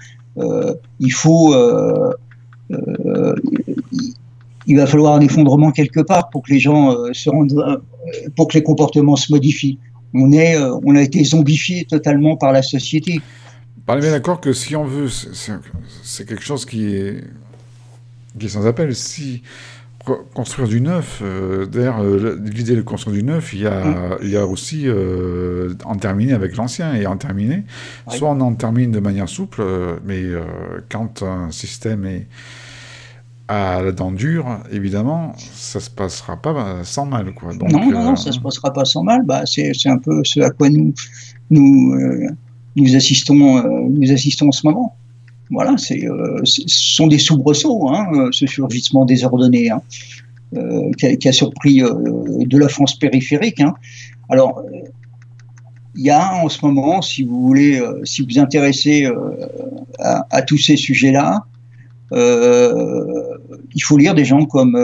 B: il va falloir un effondrement quelque part pour que les gens pour que les comportements se modifient. On a été zombifié totalement par la société.
A: On est bien d'accord que si on veut, c'est quelque chose qui est sans appel. Si construire du neuf, d'ailleurs, l'idée de construire du neuf, il y a aussi en terminer avec l'ancien et en terminer. Oui. Soit on en termine de manière souple, mais quand un système est à la dent dure, évidemment, ça se passera pas sans mal, quoi. Donc,
B: non, ça se passera pas sans mal. C'est un peu ce à quoi nous assistons en ce moment. Voilà, ce sont des soubresauts, ce surgissement désordonné qui a surpris de la France périphérique. Alors, il y a en ce moment, si vous voulez, si vous vous intéressez à tous ces sujets-là, il faut lire des gens comme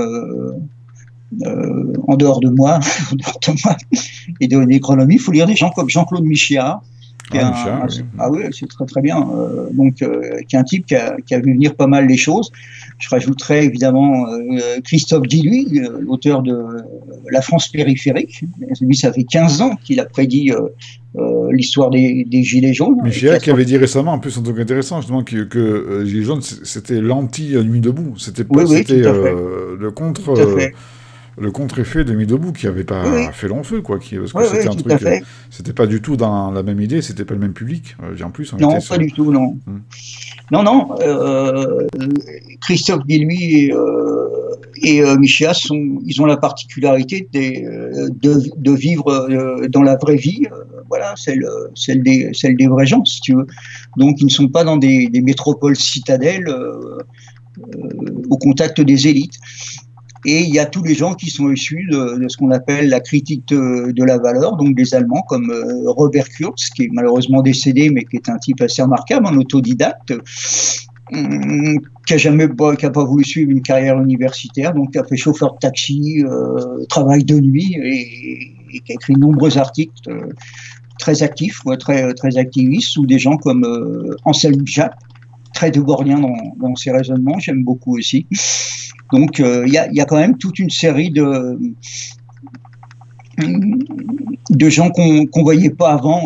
B: en dehors de moi et de l'économie, il faut lire des gens comme Jean-Claude Michéa. Oui, c'est très très bien. Qui est un type qui a vu venir pas mal les choses. Je rajouterais évidemment Christophe Guilluy, l'auteur de La France périphérique. Lui, ça fait 15 ans qu'il a prédit l'histoire des Gilets jaunes.
A: Michéa qui avait dit récemment, en plus, un truc intéressant, justement, que Gilets jaunes, c'était l'anti-nuit debout. C'était pas,
B: oui,
A: c'était le contre. le contre-effet de Nuit debout qui avait pas
B: Oui,
A: fait long feu, quoi. Parce que
B: oui,
A: c'était un
B: tout à
A: truc,
B: fait.
A: c'était pas du tout dans la même idée, c'était pas le même public. En plus, on était
B: Non, pas
A: sur.
B: du tout, non.
A: Hmm.
B: Non, non. Christophe Guilluy et Michéa ils ont la particularité de vivre dans la vraie vie, voilà, celle des vrais gens, si tu veux. Donc, ils ne sont pas dans des métropoles citadelles au contact des élites. Et il y a tous les gens qui sont issus de ce qu'on appelle la critique de la valeur, donc des Allemands comme Robert Kurz, qui est malheureusement décédé, mais qui est un type assez remarquable, un autodidacte, qui a pas voulu suivre une carrière universitaire, donc qui a fait chauffeur de taxi, travail de nuit, et qui a écrit de nombreux articles très actifs, très activistes, ou des gens comme Anselm Japp, très degordien dans ses raisonnements, j'aime beaucoup aussi. Donc il y a quand même toute une série de gens qu'on voyait pas avant,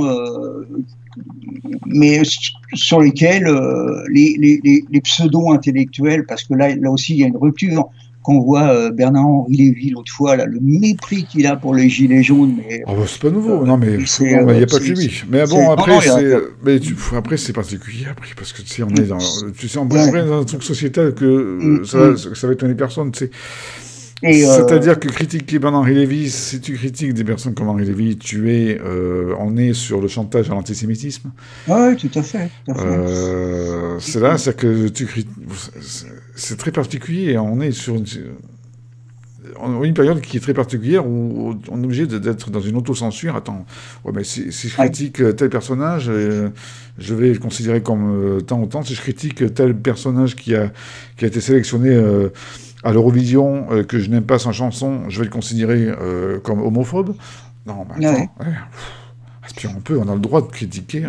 B: mais sur lesquels les pseudo-intellectuels, parce que là aussi il y a une rupture. Quand on voit Bernard-Henri Lévy l'autre fois, là, le mépris qu'il a pour les gilets jaunes. Mais,
A: Oh, bah, c'est pas nouveau, non, mais il n'y a pas que lui. Mais bon, après, après c'est particulier, après, parce que tu sais, on est dans, dans un truc sociétal que ça va étonner personne, tu sais. C'est-à-dire que critiquer Bernard-Henri Lévy, si tu critiques des personnes comme Henri Lévy, on est sur le chantage à l'antisémitisme.
B: Oui, tout à fait.
A: C'est là, c'est que c'est très particulier. On est sur une période qui est très particulière où on est obligé d'être dans une autocensure. Attends, ouais, mais si je critique tel personnage, je vais le considérer comme tant ou tant. Si je critique tel personnage qui a été sélectionné à l'Eurovision, que je n'aime pas sa chanson, je vais le considérer comme homophobe. Non, mais attends, puis on a le droit de critiquer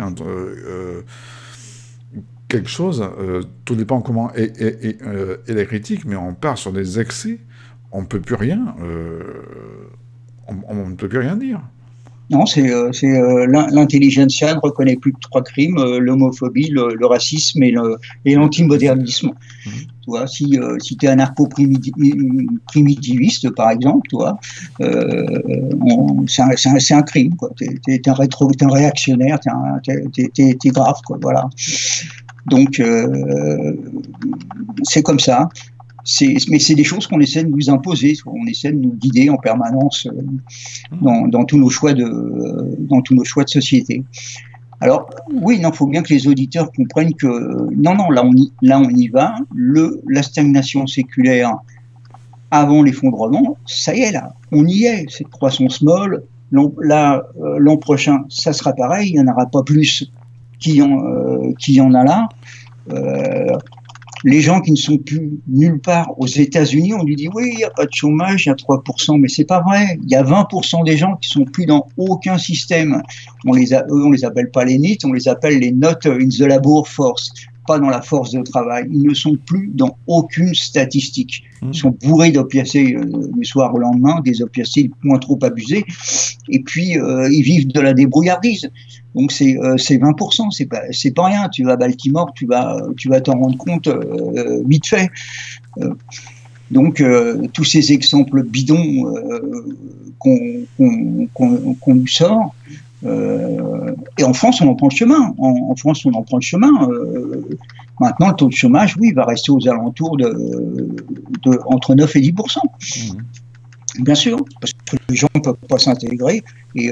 A: quelque chose, tout dépend comment est la critique, mais on part sur des excès, on ne peut plus rien, on ne peut plus rien dire.
B: Non, c'est l'intelligentsia ne reconnaît plus que 3 crimes, l'homophobie, le racisme et l'antimodernisme. Tu vois, si tu es anarcho-primitiviste, par exemple, tu vois, c'est un crime, quoi. T'es un réactionnaire, t'es grave, quoi. Voilà. Donc, c'est comme ça. Mais c'est des choses qu'on essaie de nous imposer, on essaie de nous guider en permanence dans tous nos choix de société. Alors oui, il faut bien que les auditeurs comprennent que non, là on y va. La stagnation séculaire avant l'effondrement, ça y est là, on y est. Cette croissance molle, l'an prochain, ça sera pareil. Il n'y en aura pas plus qu'il y en a là. Les gens qui ne sont plus nulle part aux États-Unis, on lui dit oui, il n'y a pas de chômage, il y a 3%, mais c'est pas vrai. Il y a 20% des gens qui sont plus dans aucun système. On les appelle pas les NEET, on les appelle les Not in the Labor Force, pas dans la force de travail. Ils ne sont plus dans aucune statistique. Ils sont bourrés d'opiacés le soir au lendemain, des opiacés moins trop abusés, et puis ils vivent de la débrouillardise. Donc c'est 20%, c'est pas rien. Tu vas à Baltimore, tu vas t'en rendre compte vite fait. Donc tous ces exemples bidons qu'on nous sort. Et en France, on en prend le chemin. En France, on en prend le chemin. Maintenant, le taux de chômage, oui, va rester aux alentours entre 9 et 10%. Bien sûr, parce que les gens ne peuvent pas s'intégrer. Et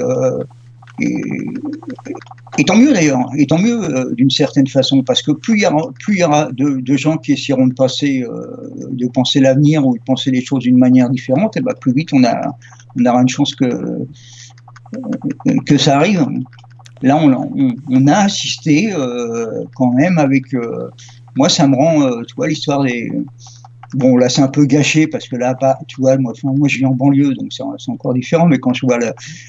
B: tant mieux d'ailleurs, et tant mieux d'une certaine façon, parce que plus il y aura de gens qui essaieront de penser l'avenir ou de penser les choses d'une manière différente, et ben plus vite on aura une chance que ça arrive. Là, on a assisté quand même avec. Moi, ça me rend, tu vois, l'histoire des. Bon, là, c'est un peu gâché parce que là, tu vois, moi, je vis en banlieue, donc c'est encore différent. Mais quand je vois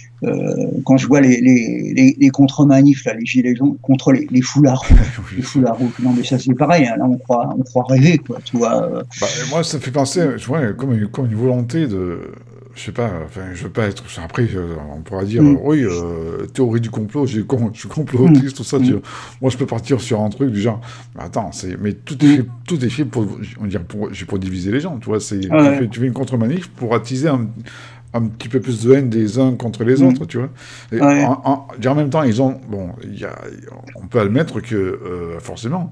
B: les contre-manifs, là, les gilets jaunes, contre les foulards, non, mais ça, c'est pareil. Hein, là, on croit rêver, quoi. Tu vois.
A: Moi, ça me fait penser, tu vois, comme une volonté je sais pas, enfin, je veux pas être... Après, on pourra dire, oui, théorie du complot, je suis complotiste, tout ça. Moi, je peux partir sur un truc du genre, mais attends, mais tout est fait pour, on dirait, pour diviser les gens, tu vois. Tu fais une contre-manif pour attiser un petit peu plus de haine des uns contre les autres, tu vois. Et en même temps, ils ont... Bon, on peut admettre que, forcément,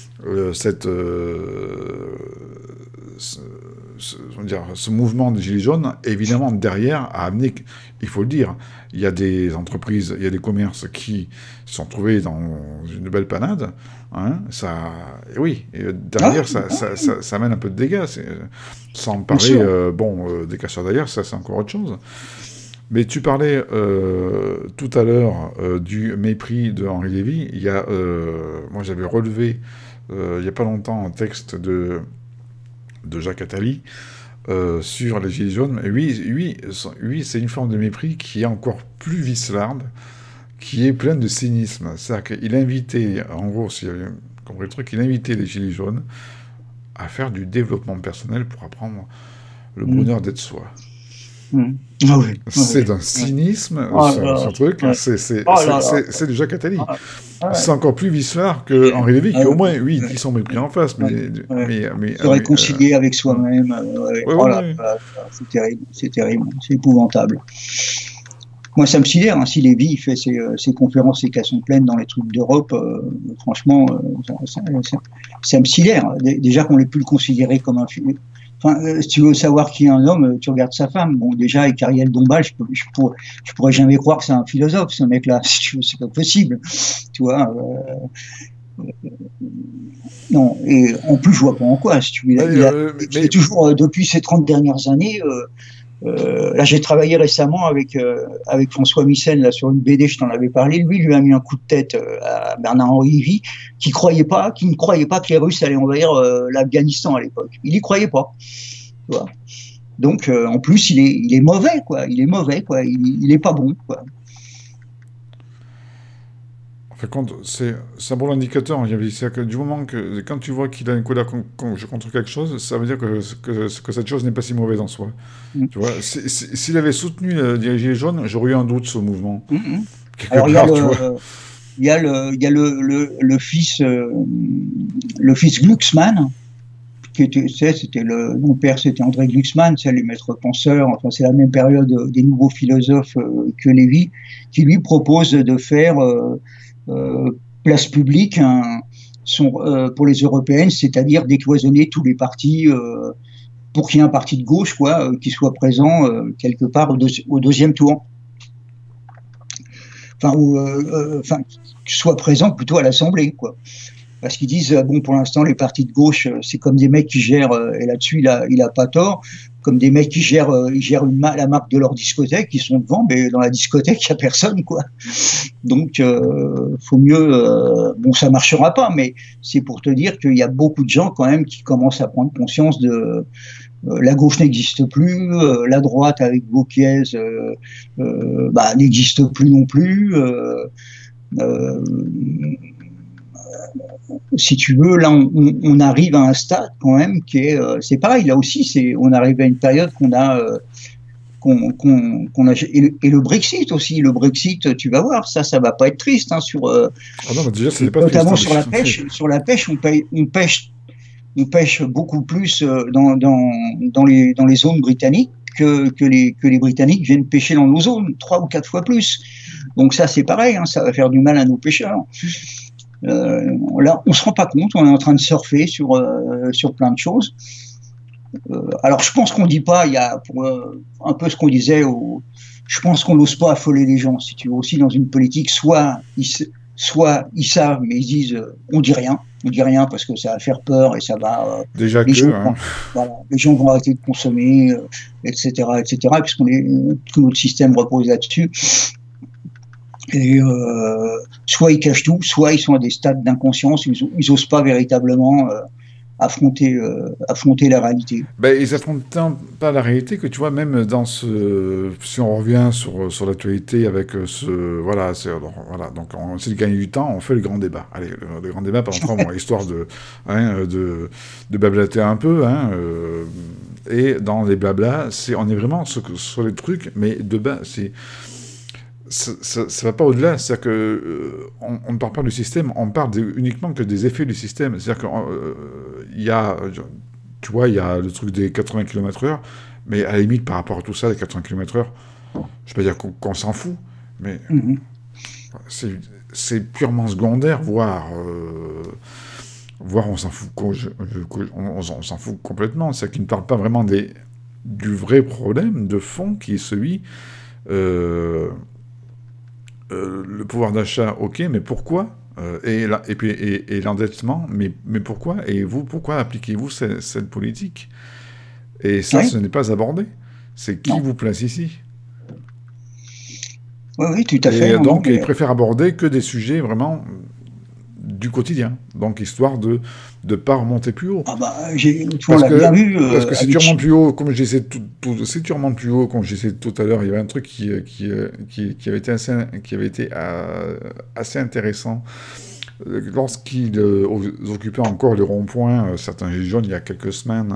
A: ce mouvement des Gilets jaunes, évidemment, derrière, a amené, il faut le dire, il y a des entreprises, il y a des commerces qui se sont trouvés dans une belle panade. Hein, oui, et derrière, ça amène un peu de dégâts. Sans parler, des casseurs d'ailleurs, ça c'est encore autre chose. Mais tu parlais tout à l'heure du mépris de Henri Lévy. Moi, j'avais relevé il n'y a pas longtemps un texte de Jacques Attali sur les Gilets jaunes. Et oui, c'est une forme de mépris qui est encore plus vicelarde, qui est pleine de cynisme. C'est-à-dire qu'il invitait, en gros, si vous avez compris le truc, il invitait les Gilets jaunes à faire du développement personnel pour apprendre le bonheur d'être soi.
B: Ah oui,
A: c'est d'un cynisme, ce truc. C'est du Jacques Attali. C'est encore plus vicelard que Henri Lévy, qui au moins, oui, ils sont mépris en face.
B: Se réconcilier avec soi-même. C'est terrible, c'est épouvantable. Moi, ça me sidère. Si Lévy il fait ses conférences, ses cassons pleines dans les trucs d'Europe, franchement, ça me sidère. Déjà qu'on n'ait plus le considérer comme un film. Enfin, si tu veux savoir qui est un homme, tu regardes sa femme. Bon, déjà, avec Ariel Dombal, je pourrais jamais croire que c'est un philosophe, ce mec-là. Si tu veux, c'est pas possible. Tu vois. Non, et en plus, je vois pas en quoi. Si tu veux, mais toujours, depuis ces 30 dernières années, là, j'ai travaillé récemment avec François Missen là, sur une BD, je t'en avais parlé. Lui a mis un coup de tête à Bernard-Henri Lévy, qui ne croyait pas que les Russes allaient envahir l'Afghanistan à l'époque. Il n'y croyait pas. Tu vois. Donc, en plus, il est mauvais, quoi. Il est mauvais, quoi. Il est pas bon, quoi.
A: C'est un bon indicateur. C'est-à-dire que du moment que quand tu vois qu'il a une colère contre quelque chose, ça veut dire que cette chose n'est pas si mauvaise en soi. Tu vois, s'il avait soutenu les Gilets jaunes, j'aurais eu un doute sur le mouvement.
B: Alors il y a le fils Glucksmann, c'était mon père, c'était André Glucksmann, c'est les maîtres penseurs. Enfin, c'est la même période des nouveaux philosophes que Lévy, qui lui propose de faire place publique pour les européennes, c'est-à-dire décloisonner tous les partis pour qu'il y ait un parti de gauche qui soit présent quelque part au deuxième tour. Enfin, soit présent plutôt à l'Assemblée, quoi. Parce qu'ils disent, bon, pour l'instant, les partis de gauche, c'est comme des mecs qui gèrent, et là-dessus, il a pas tort, comme des mecs qui gèrent la marque de leur discothèque, qui sont devant, mais dans la discothèque, il n'y a personne, quoi. Donc, faut mieux, bon, ça marchera pas, mais c'est pour te dire qu'il y a beaucoup de gens, quand même, qui commencent à prendre conscience de, la gauche n'existe plus, la droite avec Wauquiez n'existe plus non plus. Si tu veux, là, on arrive à un stade quand même qui est, c'est pareil. Là aussi, on arrive à une période qu'on a, et le Brexit aussi. Le Brexit, tu vas voir, ça va pas être triste, hein,
A: déjà,
B: notamment
A: triste,
B: sur la pêche. Sur la pêche, on pêche beaucoup plus dans les zones britanniques que les Britanniques viennent pêcher dans nos zones, 3 ou 4 fois plus. Donc ça, c'est pareil, hein, ça va faire du mal à nos pêcheurs. Là, on se rend pas compte, on est en train de surfer sur plein de choses. Alors, je pense qu'on dit pas, il y a un peu ce qu'on disait, je pense qu'on n'ose pas affoler les gens, si tu veux, aussi dans une politique, soit ils savent, mais ils disent, on dit rien parce que ça va faire peur et ça va.
A: Déjà
B: les gens vont arrêter de consommer, etc., puisque notre système repose là-dessus. Et soit ils cachent tout, soit ils sont à des stades d'inconscience, ils n'osent pas véritablement affronter la réalité.
A: Ils n'affrontent pas la réalité que tu vois, même dans si on revient sur l'actualité avec donc on essaie de gagner du temps, on fait le grand débat. Allez, le grand débat pendant 3 mois, histoire de blablater un peu, et dans les blabla, on est vraiment sur les trucs, mais de bas, ça va pas au-delà, c'est-à-dire que on ne parle pas du système, on parle uniquement que des effets du système. C'est-à-dire qu'il y a, tu vois, il y a le truc des 80 km/h, mais à la limite, par rapport à tout ça, les 80 km/h, je vais pas dire qu'on s'en fout, mais c'est purement secondaire, voire on s'en fout, on s'en fout complètement. C'est-à-dire qu'il ne parle pas vraiment du vrai problème de fond qui est celui... le pouvoir d'achat, ok, mais pourquoi et l'endettement, mais pourquoi? Et vous, pourquoi appliquez-vous cette politique? Et ça, ce n'est pas abordé. C'est qui vous place ici?
B: Oui, tout à fait.
A: Et donc, ils préfèrent aborder que des sujets vraiment du quotidien. Donc, histoire de ne pas remonter plus haut.
B: Ah bah, on l'a bien vu.
A: Parce que si tu remontes plus haut, comme je disais tout à l'heure, il y avait un truc qui avait été assez intéressant. Lorsqu'ils occupaient encore les ronds-points, certains gilets jaunes, il y a quelques semaines,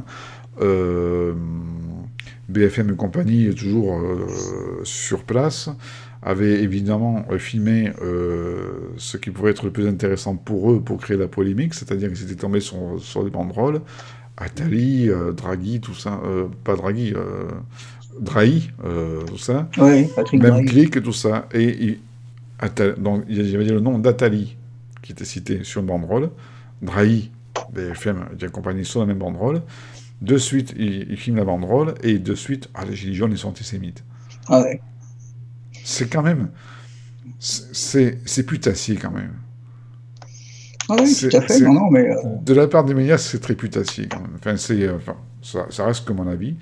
A: BFM et compagnie, toujours sur place, avaient évidemment filmé ce qui pourrait être le plus intéressant pour eux pour créer la polémique, c'est-à-dire qu'ils étaient tombés sur des banderoles, Attali, Draghi, tout ça, pas Draghi, Drahi, tout ça,
B: oui, Patrick
A: même
B: Drahi.
A: Click, tout ça, et donc il y avait le nom d'Attali qui était cité sur une banderole, Drahi, BFM et compagnie sur la même banderole, de suite ils filment la banderole, et de suite, les gilets jaunes, ils sont antisémites.
B: Ah ouais.
A: C'est quand même... C'est putassier, quand même.
B: Ah oui, tout à fait. Non, mais...
A: De la part des médias, c'est très putassier, quand même. Ça reste que mon avis.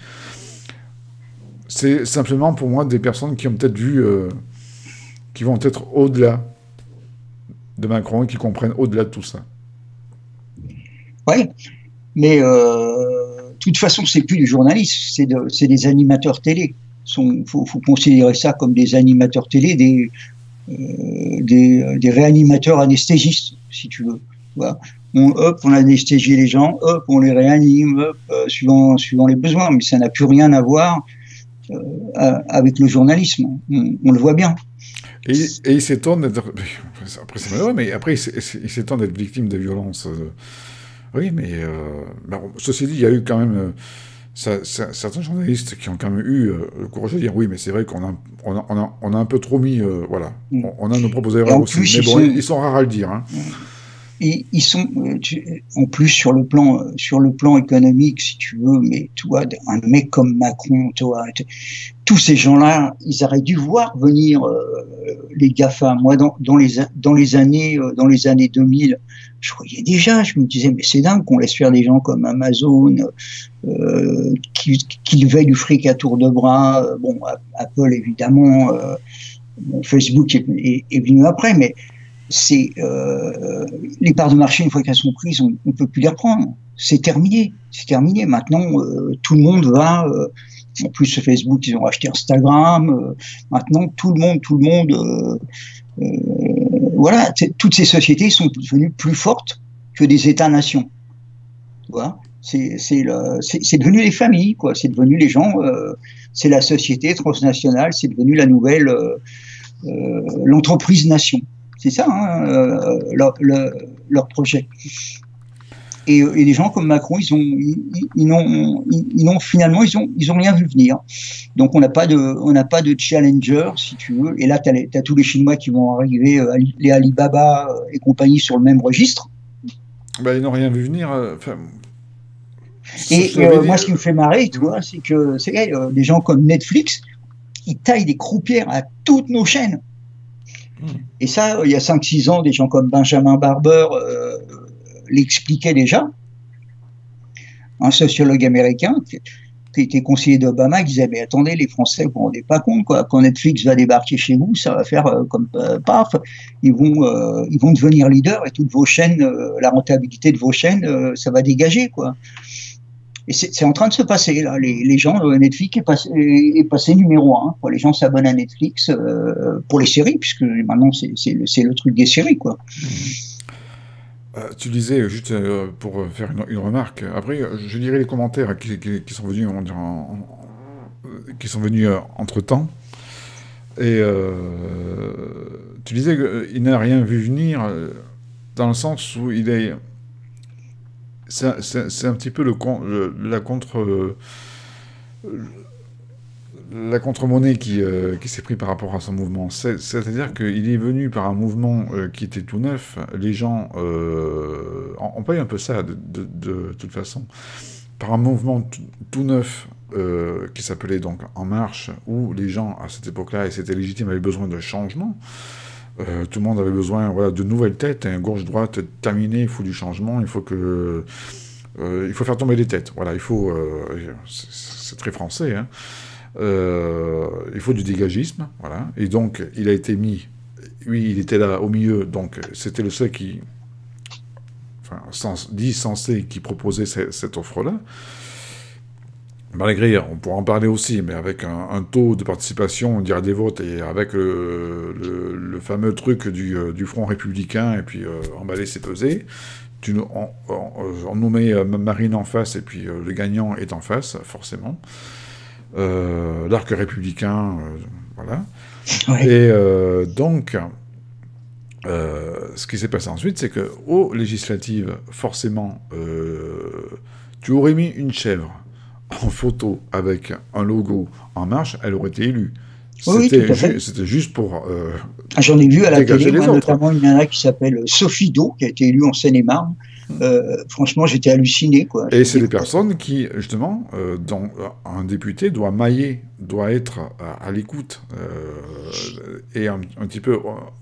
A: C'est simplement, pour moi, des personnes qui ont peut-être vu... qui vont être au-delà de Macron et qui comprennent au-delà de tout ça.
B: Oui, mais de toute façon, c'est plus du journalisme, c'est des animateurs télé. Faut considérer ça comme des animateurs télé, des réanimateurs anesthésistes, si tu veux. Voilà. On anesthésie les gens, on les réanime, suivant les besoins, mais ça n'a plus rien à voir avec le journalisme. On le voit bien.
A: Et il s'étonne d'être... Après, c'est malheureux, mais après, il s'étonne d'être victime de violences. Oui, mais... ceci dit, il y a eu quand même... certains journalistes qui ont quand même eu le courage de dire oui, mais c'est vrai qu'on a un peu trop mis, voilà, on a nos propres erreurs aussi, mais bon, ils sont rares à le dire. Hein.
B: Ils sont, en plus sur le plan économique, si tu veux, mais toi, un mec comme Macron, toi, tous ces gens-là, ils auraient dû voir venir les GAFA. Moi, dans les années 2000, je voyais déjà, je me disais, mais c'est dingue qu'on laisse faire des gens comme Amazon, qui veillent du fric à tour de bras. Bon, Apple, évidemment, Facebook est venu après, mais c'est les parts de marché, une fois qu'elles sont prises, on ne peut plus les reprendre. C'est terminé. Maintenant, tout le monde va... en plus, Facebook, ils ont racheté Instagram. Maintenant, tout le monde... voilà, toutes ces sociétés sont devenues plus fortes que des États-nations. Tu vois, c'est devenu les familles, quoi. C'est devenu les gens... c'est la société transnationale, c'est devenu la nouvelle... l'entreprise-nation. C'est ça, hein, leur projet. Et les gens comme Macron, ils n'ont rien vu venir. Donc on n'a pas de challenger, si tu veux. Et là, t'as tous les Chinois qui vont arriver, les Alibaba et compagnie sur le même registre.
A: Ils n'ont rien vu venir.
B: Moi, ce qui me fait marrer, tu vois, c'est que des gens comme Netflix, ils taillent des croupières à toutes nos chaînes. Et ça, il y a 5-6 ans, des gens comme Benjamin Barber l'expliquaient déjà. Un sociologue américain qui était conseiller d'Obama, qui disait, mais attendez, les Français, vous ne vous rendez pas compte, quoi. Quand Netflix va débarquer chez vous, ça va faire comme paf, ils vont devenir leaders et toutes vos chaînes, la rentabilité de vos chaînes, ça va dégager, quoi. Et c'est en train de se passer, là. Les gens, Netflix est passé numéro 1. Les gens s'abonnent à Netflix pour les séries, puisque maintenant, c'est le truc des séries, quoi.
A: Tu disais, juste pour faire une remarque, après, je lirai les commentaires qui sont venus, on dirait, qui sont venus entre-temps. Et tu disais qu'il n'a rien vu venir, dans le sens où il est... C'est un petit peu la contre-monnaie qui s'est pris par rapport à son mouvement. C'est-à-dire qu'il est venu par un mouvement qui était tout neuf. Les gens... on paye un peu ça, de toute façon. Par un mouvement tout neuf qui s'appelait donc En Marche, où les gens, à cette époque-là, et c'était légitime, avaient besoin de changement. Tout le monde avait besoin, voilà, de nouvelles têtes, hein, gauche-droite, terminé, il faut du changement, il faut faire tomber les têtes. Voilà, c'est très français, hein. Il faut du dégagisme, voilà. Et donc, il a été mis, lui, il était là au milieu, donc c'était le seul qui, enfin, censé, qui proposait cette offre-là. Malgré, on pourra en parler aussi, mais avec un taux de participation, on dirait des votes, et avec le fameux truc du Front républicain, et puis emballer, c'est peser. On nous met Marine en face, et puis le gagnant est en face, forcément. L'arc républicain, voilà.
B: Ouais.
A: Et donc, ce qui s'est passé ensuite, c'est qu'aux législatives, forcément, tu aurais mis une chèvre en photo avec un logo En Marche, elle aurait été élue.
B: Oui, tout à fait.
A: C'était juste pour
B: J'en ai vu à la
A: dégager
B: télé,
A: les
B: moi,
A: autres.
B: notamment une nana qui s'appelle Sophie Do, qui a été élue en Seine-et-Marne. Franchement, j'étais halluciné, quoi.
A: Et c'est des personnes qui, justement, dont un député doit mailler, doit être à l'écoute, et un petit peu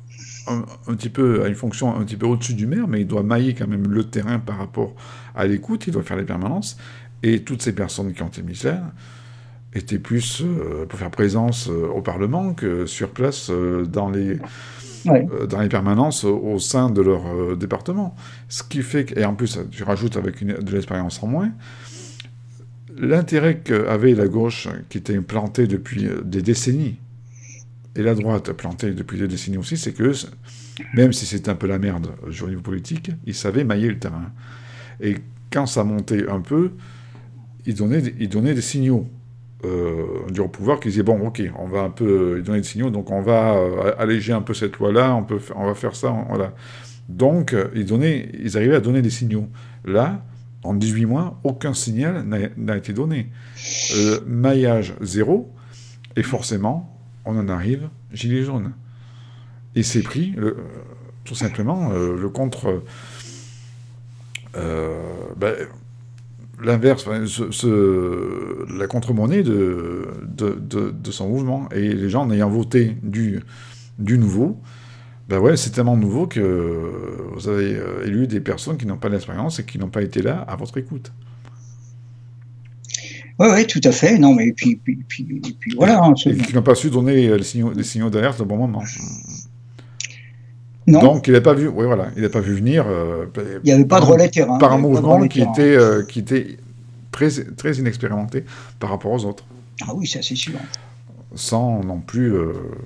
A: à une fonction un petit peu au-dessus du maire, mais il doit mailler quand même le terrain par rapport à l'écoute, il doit faire les permanences, et toutes ces personnes qui ont été mises là étaient plus pour faire présence au Parlement que sur place dans les permanences au sein de leur département. Ce qui fait que, et en plus, tu rajoutes avec de l'expérience en moins, l'intérêt qu'avait la gauche, qui était plantée depuis des décennies, et la droite plantée depuis des décennies aussi, c'est que, même si c'était un peu la merde au niveau politique, ils savaient mailler le terrain. Et quand ça montait un peu, ils donnaient des signaux. Du pouvoir qui disait bon ok on va un peu donner des signaux donc on va alléger un peu cette loi là on va faire ça voilà donc ils arrivaient à donner des signaux là en 18 mois aucun signal n'a été donné maillage zéro et forcément on en arrive gilet jaune et c'est pris tout simplement le contre l'inverse, la contre-monnaie de son mouvement. Et les gens, en ayant voté du nouveau, ben ouais, c'est tellement nouveau que vous avez élu des personnes qui n'ont pas d'expérience et qui n'ont pas été là à votre écoute.
B: Oui, tout à fait. Non, mais puis voilà. Hein,
A: et qui n'ont pas su donner les signaux d'alerte au bon moment.
B: Non.
A: Donc, il n'a pas vu, oui, voilà, il n'a pas vu venir.
B: Il n'y avait pas de relais terrain.
A: Par un mouvement qui était très, très inexpérimenté par rapport aux autres.
B: Ah oui, ça c'est sûr.
A: Sans non plus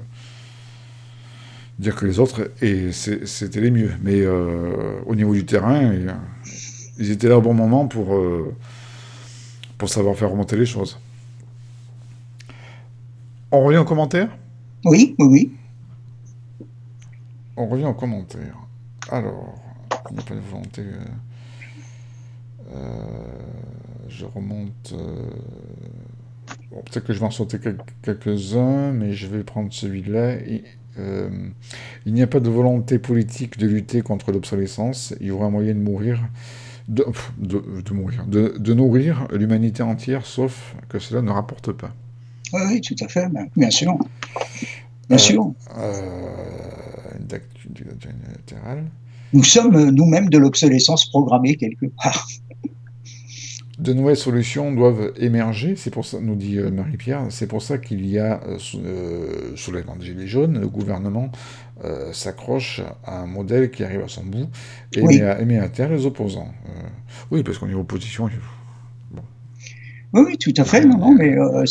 A: dire que les autres, et c'était les mieux. Mais au niveau du terrain, ils étaient là au bon moment pour savoir faire remonter les choses. On revient aux commentaires ?
B: Oui.
A: On revient aux commentaires. Alors, il n'y a pas de volonté. Je remonte. Bon, peut-être que je vais en sauter quelques-uns, mais je vais prendre celui-là. Il n'y a pas de volonté politique de lutter contre l'obsolescence. Il y aura moyen de mourir. De nourrir l'humanité entière, sauf que cela ne rapporte pas.
B: Oui, tout à fait, bien sûr. Bien sûr. Nous sommes nous-mêmes de l'obsolescence programmée quelque part.
A: De nouvelles solutions doivent émerger, c'est pour ça, nous dit Marie-Pierre, c'est pour ça qu'il y a soulèvement des Gilets jaunes, le gouvernement s'accroche à un modèle qui arrive à son bout et met à terre les opposants. Oui, parce qu'on est en opposition.
B: Bon. Oui, tout à fait, non, mais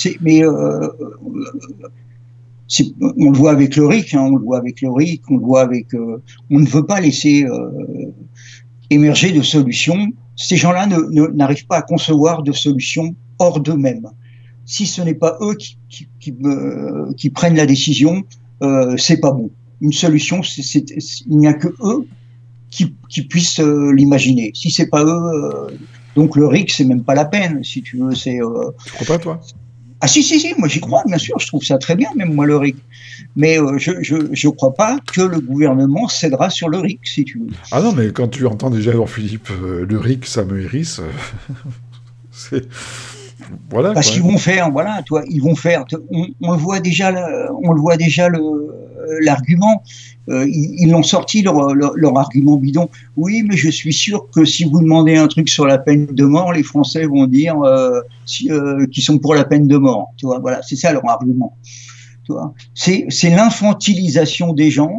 B: on le voit avec le RIC, on le voit avec, on ne veut pas laisser émerger de solutions. Ces gens-là n'arrivent pas à concevoir de solutions hors d'eux-mêmes. Si ce n'est pas eux qui prennent la décision, c'est pas bon. Une solution, il n'y a que eux qui puissent l'imaginer. Si c'est pas eux, donc le RIC, c'est même pas la peine, si tu veux.
A: Tu crois pas, toi?
B: Ah si, moi j'y crois, bien sûr, je trouve ça très bien, même moi le RIC. Mais je crois pas que le gouvernement cédera sur le RIC, si tu veux.
A: Ah non, mais quand tu entends déjà, alors Philippe, le RIC, ça me hérisse. C'est... Voilà,
B: parce qu'ils vont faire, voilà, toi, ils vont faire. On le voit déjà, l'argument. Ils l'ont sorti leur argument bidon. Oui, mais je suis sûr que si vous demandez un truc sur la peine de mort, les Français vont dire qu'ils sont pour la peine de mort. Tu vois, voilà, c'est ça leur argument. Tu vois, c'est l'infantilisation des gens.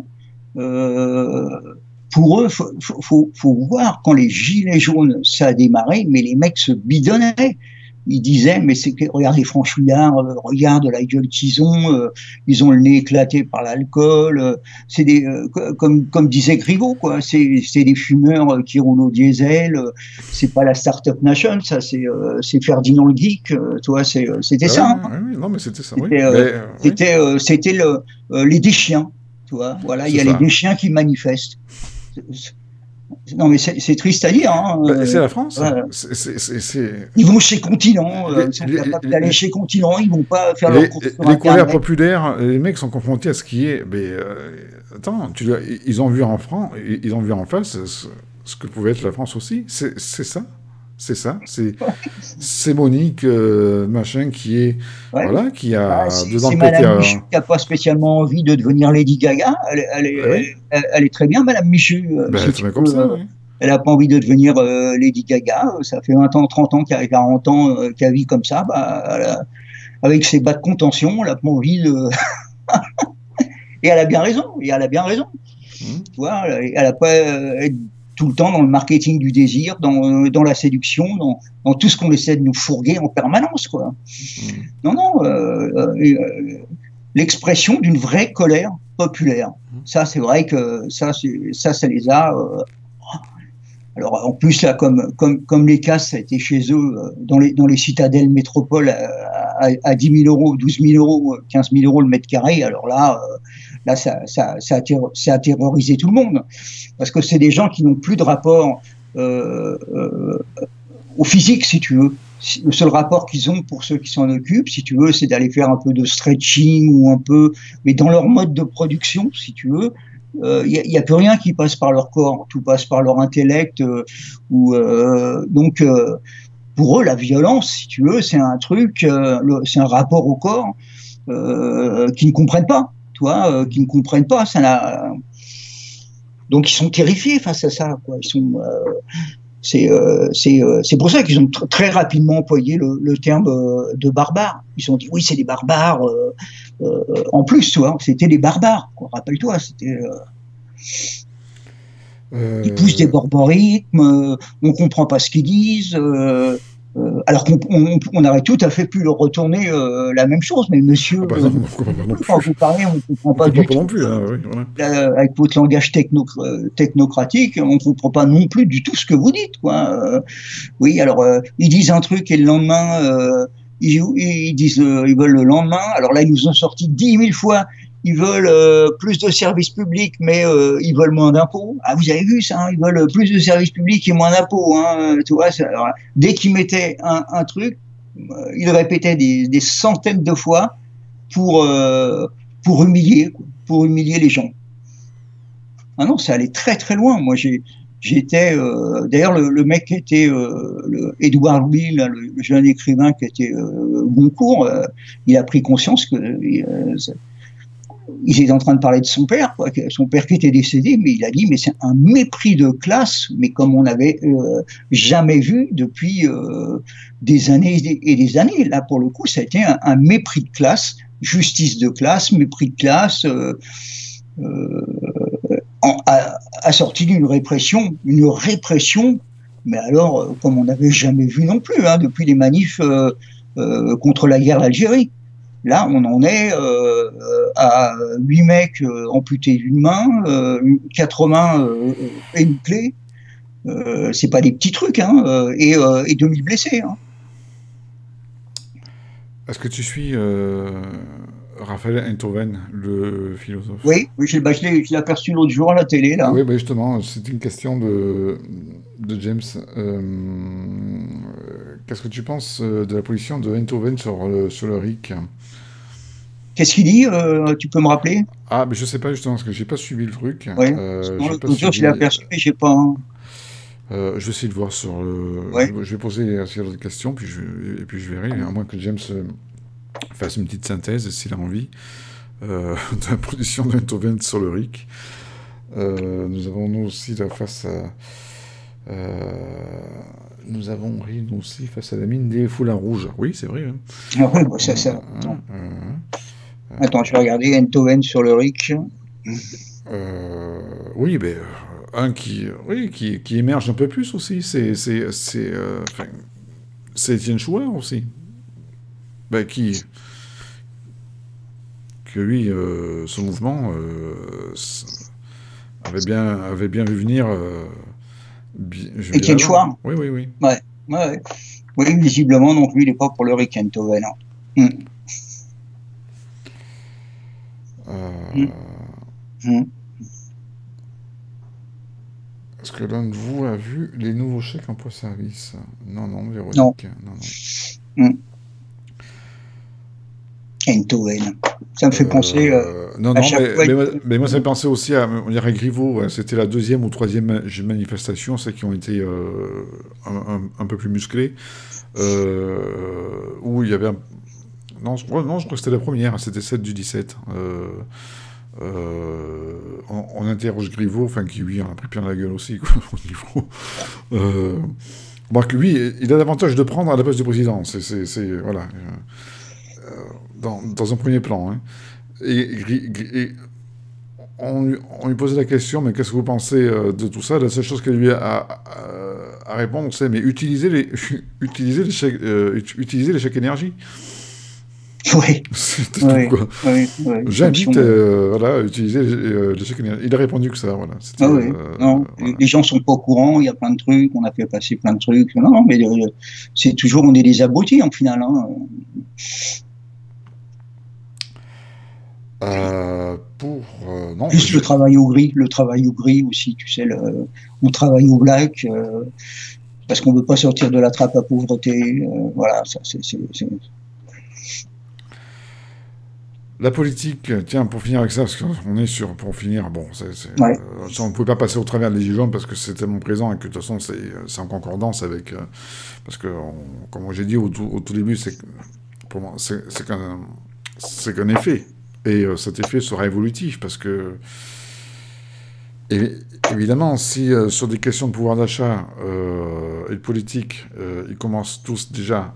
B: Pour eux, faut voir quand les gilets jaunes ça a démarré, mais les mecs se bidonnaient. Ils disaient, mais regarde les franchouillards, regarde la gueule qu'ils ont le nez éclaté par l'alcool, c'est comme disait Griveaux, quoi, c'est des fumeurs qui roulent au diesel, c'est pas la Startup Nation, ça, c'est Ferdinand le Geek, toi, c'était ça.
A: Hein. Oui, non, mais c'était ça,
B: c'était les déchiens, tu vois, voilà, il y a les déchiens qui manifestent. Non, mais c'est triste à dire. Hein.
A: C'est la France.
B: Ils vont chez Continent. Ils sont capables d'aller chez Continent. Ils vont pas faire leur course sur
A: les colères populaires, les mecs sont confrontés à ce qui est. Mais attends, ils ont vu en face ce que pouvait être la France aussi. C'est ça. C'est ça. C'est Monique, machin, qui est. Ouais. Voilà, qui a 2 ans de pété. C'est
B: Madame Michu qui n'a pas spécialement envie de devenir Lady Gaga. Elle est très bien, Madame Michu.
A: Elle est très bien comme ça, oui.
B: Elle n'a pas envie de devenir Lady Gaga. Ça fait 20 ans, 30 ans, 40 ans qu'elle vit comme ça. Avec ses bas de contention, elle n'a pas envie de. Et elle a bien raison. Tu vois, elle n'a pas être tout le temps dans le marketing du désir, dans la séduction, dans tout ce qu'on essaie de nous fourguer en permanence, quoi. Non, l'expression d'une vraie colère populaire. Ça, c'est vrai que ça les a. Alors, en plus, là, comme les casses, ça a été chez eux, dans les citadelles métropoles, à 10 000 euros, 12 000 euros, 15 000 euros le mètre carré, alors là, ça a terrorisé tout le monde. Parce que c'est des gens qui n'ont plus de rapport au physique, si tu veux. Le seul rapport qu'ils ont pour ceux qui s'en occupent, si tu veux, c'est d'aller faire un peu de stretching ou un peu, mais dans leur mode de production, si tu veux, il n'y a plus rien qui passe par leur corps, tout passe par leur intellect. Donc, pour eux, la violence, si tu veux, c'est un truc, c'est un rapport au corps qu'ils ne comprennent pas, tu vois, qu'ils ne comprennent pas. Donc, ils sont terrifiés face à ça, quoi. Ils sont c'est pour ça qu'ils ont très rapidement employé le terme de barbare. Ils ont dit oui, c'est des barbares. En plus, tu vois, c'était des barbares. Rappelle-toi, c'était. Ils poussent des borborithmes, on comprend pas ce qu'ils disent. Alors qu'on aurait tout à fait pu leur retourner la même chose, mais monsieur, quand vous parlez, on ne comprend pas du tout.
A: Non plus, hein, oui, voilà.
B: Avec votre langage technocratique, on ne comprend pas non plus du tout ce que vous dites, quoi. Oui, alors ils disent un truc et le lendemain, ils disent ils veulent le lendemain. Alors là, ils nous ont sorti 10 000 fois. Ils veulent plus de services publics, mais ils veulent moins d'impôts. Ah, vous avez vu ça, hein, ils veulent plus de services publics et moins d'impôts. Hein, tu vois, alors, dès qu'ils mettaient un truc, ils répétaient des centaines de fois pour humilier les gens. Ah non, ça allait très très loin. Moi, j'étais d'ailleurs le mec qui était Édouard Louis, le jeune écrivain qui était Goncourt, il a pris conscience que ils étaient en train de parler de son père, quoi, son père qui était décédé, mais il a dit mais c'est un mépris de classe, mais comme on n'avait jamais vu depuis des années et des années. Là, pour le coup, ça a été un mépris de classe, justice de classe, mépris de classe, assorti d'une répression, mais alors comme on n'avait jamais vu non plus, hein, depuis les manifs contre la guerre d'Algérie. Là, on en est à 8 mecs amputés d'une main, 4 mains et une clé. C'est pas des petits trucs, hein, et 2000 blessés. Hein.
A: Est-ce que tu suis Raphaël Enthoven, le philosophe?
B: Oui, oui, je l'ai aperçu l'autre jour à la télé, là.
A: Oui, bah justement, c'est une question de James. Qu'est-ce que tu penses de la position de Enthoven sur le RIC?
B: Qu'est-ce qu'il dit? Tu peux me rappeler?
A: Ah, mais je sais pas justement, parce que j'ai pas suivi le truc.
B: Oui.
A: J'ai pas
B: L'autre jour, je l'ai
A: suivi.
B: aperçu, mais j'ai pas.
A: Je vais essayer de voir sur le.
B: Ouais.
A: Je vais poser s'il y a d'autres questions, et puis je verrai, à moins que James fasse une petite synthèse, s'il a envie, de la position de Enthoven sur le RIC. Nous avons nous aussi là, nous avons ri nous aussi face à la mine des foulards rouges. Oui, c'est vrai. Hein.
B: Ah ouais, bah, ça. Attends. Attends, je vais regarder Enthoven sur le RIC.
A: Oui, mais un qui émerge un peu plus aussi, c'est Étienne Chouard aussi. Ben, que lui, son mouvement avait bien vu venir.
B: Étienne Chouard?
A: Oui, oui, oui.
B: Ouais, ouais. Oui, visiblement, donc lui, il n'est pas pour le RIC, Enthoven. Hein.
A: Est-ce que l'un de vous a vu les nouveaux chèques emploi-service? Non, non, Véronique.
B: Non.
A: Non.
B: Enthoven. Ça me fait penser
A: non,
B: à
A: non,
B: chaque fois.
A: mais moi, ça me pensait aussi à Griveaux. Ouais, c'était la deuxième ou troisième manifestation, celles qui ont été un peu plus musclées, où il y avait non, je crois que c'était la première, c'était celle du 17. On interroge Griveaux, enfin qui lui en a pris plein la gueule aussi, quoi, au niveau. Bon, que lui, il a l'avantage de prendre à la place du président. C'est voilà. Dans un premier plan. Hein. Et on lui posait la question, mais qu'est-ce que vous pensez de tout ça? La seule chose qu'elle lui a à répondre, c'est mais utilisez les chèques énergie.
B: Oui.
A: C'est tout, quoi.
B: Oui,
A: j'invite voilà, à utiliser les chèques énergie. Il a répondu que ça, voilà.
B: Non, voilà. Les gens sont pas au courant, il y a plein de trucs, on a fait passer plein de trucs. Non, mais c'est toujours, on est des abrutis en final. Hein.
A: Non,
B: plus le travail au gris aussi, tu sais, on travaille au black parce qu'on veut pas sortir de la trappe à pauvreté. Voilà, ça c'est.
A: La politique, tiens, pour finir avec ça, parce qu'on est sur, pour finir, bon, on ne pouvait pas passer au travers des Gilets jaunes parce que c'est tellement présent et que de toute façon c'est en concordance avec, parce que, comme j'ai dit au tout début, pour moi, c'est qu'un effet. Et cet effet sera évolutif parce que, évidemment, si sur des questions de pouvoir d'achat et de politique, ils commencent tous déjà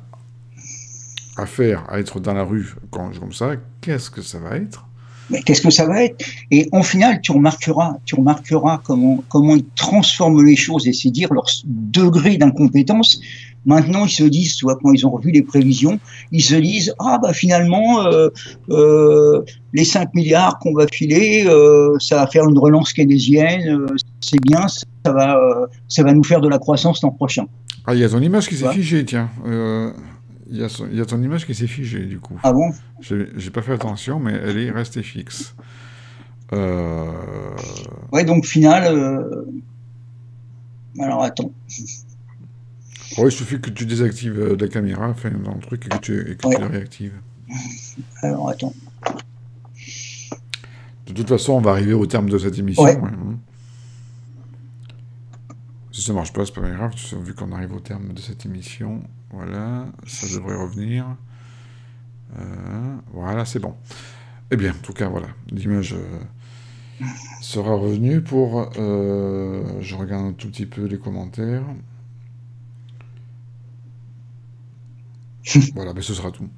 A: à être dans la rue comme ça, qu'est-ce que ça va être?
B: Mais qu'est-ce que ça va être? Et en final, tu remarqueras comment ils transforment les choses, et c'est dire leur degré d'incompétence. Maintenant, ils se disent, tu vois, quand ils ont revu les prévisions, ils se disent, ah bah finalement, les 5 milliards qu'on va filer, ça va faire une relance keynésienne, c'est bien, ça va nous faire de la croissance l'an prochain.
A: Ah, il y a ton image qui s'est figée, tiens. Il y a ton image qui s'est figée, du coup.
B: Ah bon?
A: J'ai pas fait attention, mais elle est restée fixe.
B: Ouais, donc final... Alors, attends.
A: Ouais, il suffit que tu désactives la caméra, enfin, dans le truc, et que tu la réactives.
B: Alors, attends.
A: De toute façon, on va arriver au terme de cette émission.
B: Ouais.
A: Hein. Si ça marche pas, c'est pas grave, vu qu'on arrive au terme de cette émission. Voilà, ça devrait revenir. Voilà, c'est bon. Eh bien, en tout cas, voilà, l'image sera revenue pour... je regarde un tout petit peu les commentaires. Voilà, mais ce sera tout.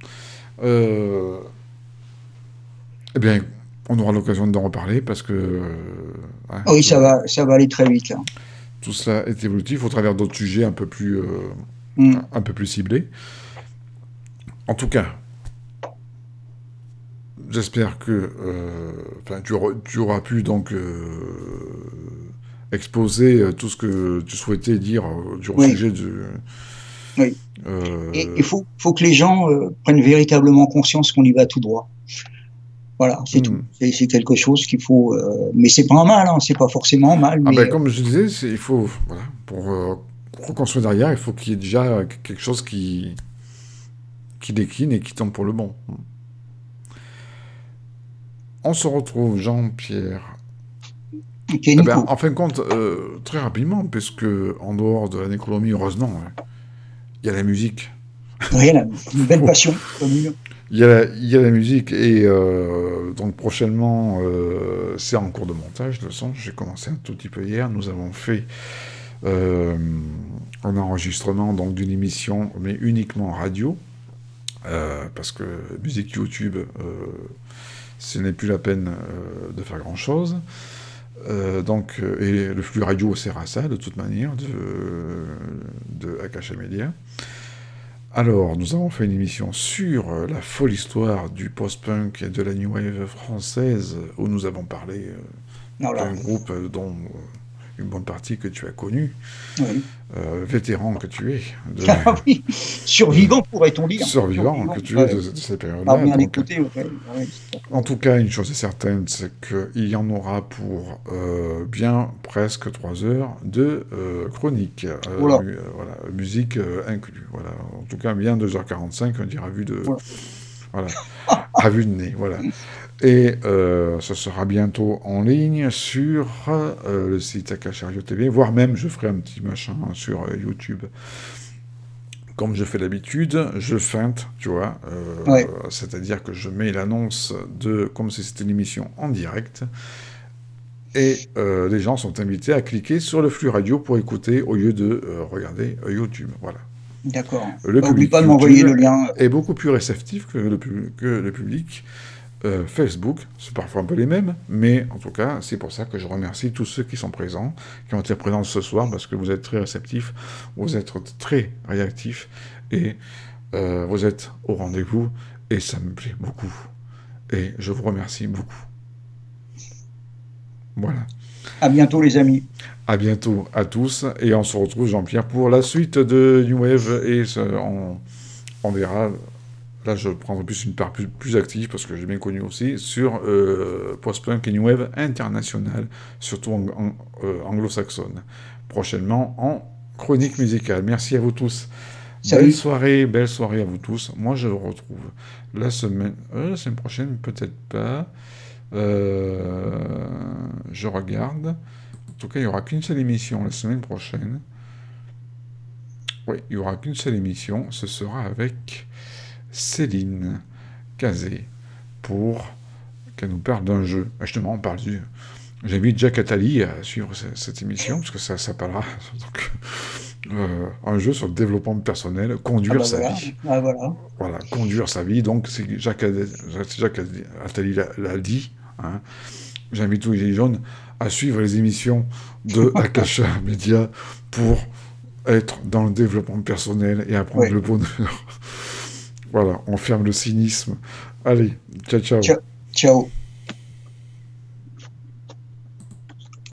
A: Eh bien, on aura l'occasion d'en reparler parce que...
B: oui, ça va aller très vite, là.
A: Tout cela est évolutif au travers d'autres sujets un peu plus ciblés. En tout cas, j'espère que tu auras pu donc exposer tout ce que tu souhaitais dire au
B: Oui,
A: sujet du...
B: oui. Et il faut que les gens prennent véritablement conscience qu'on y va tout droit. Voilà, c'est tout. C'est quelque chose qu'il faut. Mais c'est pas un mal, hein, c'est pas forcément mal.
A: Ah ben,
B: Mais
A: comme je disais, il faut, voilà, pour reconstruire derrière, il faut qu'il y ait déjà quelque chose qui décline et qui tombe pour le bon. On se retrouve, Jean-Pierre.
B: ok,
A: Eh ben,
B: Nico.
A: en fin de compte, très rapidement, puisque en dehors de l'économie, heureusement, il y a la musique.
B: Rien, une belle passion commune.
A: Il y a la musique et donc prochainement, c'est en cours de montage, le son. J'ai commencé un tout petit peu hier. Nous avons fait un enregistrement donc d'une émission, mais uniquement radio, parce que musique YouTube, ce n'est plus la peine de faire grand-chose. Et le flux radio sert à ça, de toute manière, de Akasha Media. Alors, nous avons fait une émission sur la folle histoire du post-punk et de la new wave française, où nous avons parlé
B: Voilà.
A: d'un groupe dont une bonne partie que tu as connu,
B: Oui.
A: vétéran que tu es,
B: Ah oui, survivant pourrait-on dire.
A: survivant que tu es de cette
B: Pas
A: période-là.
B: bien
A: Donc,
B: écouté, ouais,
A: en tout cas, une chose est certaine, c'est qu'il y en aura pour bien presque 3 heures de chronique,
B: Voilà.
A: voilà, musique inclus. Voilà. En tout cas, bien 2h45, on dira
B: Voilà.
A: voilà, à vue de nez. Voilà. Et ce sera bientôt en ligne sur le site Akasha Radio TV, voire même je ferai un petit machin sur YouTube. Comme je fais d'habitude, je feinte, tu vois,
B: Ouais.
A: c'est-à-dire que je mets l'annonce comme si c'était une émission en direct, et les gens sont invités à cliquer sur le flux radio pour écouter au lieu de regarder YouTube. Voilà.
B: D'accord.
A: Le
B: Oublie
A: public
B: pas de m'envoyer
A: YouTube
B: le lien.
A: est beaucoup plus réceptif que le public Facebook. C'est parfois un peu les mêmes, mais en tout cas, c'est pour ça que je remercie tous ceux qui sont présents, qui ont été présents ce soir, parce que vous êtes très réceptifs, vous êtes très réactifs, et vous êtes au rendez-vous, et ça me plaît beaucoup. Et je vous remercie beaucoup. Voilà.
B: À bientôt, les amis.
A: À bientôt à tous, et on se retrouve, Jean-Pierre, pour la suite de New Wave, et on verra. Là, je prendrai plus une part plus active, parce que j'ai bien connu aussi, sur post-punk et new wave international, surtout anglo-saxonne. Prochainement, en chronique musicale. Merci à vous tous.
B: Salut.
A: Belle soirée à vous tous. Moi, je vous retrouve la semaine prochaine, peut-être pas. Je regarde. En tout cas, il n'y aura qu'une seule émission la semaine prochaine. Oui, il n'y aura qu'une seule émission. Ce sera avec Céline Cazé pour qu'elle nous parle d'un jeu. Justement, on parle du... J'invite Jack Attali à suivre cette émission, parce que ça s'appellera un jeu sur le développement personnel, conduire sa vie.
B: Ah, voilà.
A: Voilà, conduire sa vie. Donc, c'est Jack Attali l'a dit. Hein. J'invite tous les jeunes à suivre les émissions de Akasha Media pour être dans le développement personnel et apprendre le bonheur. Voilà, on ferme le cynisme. Allez, ciao, ciao.
B: Ciao.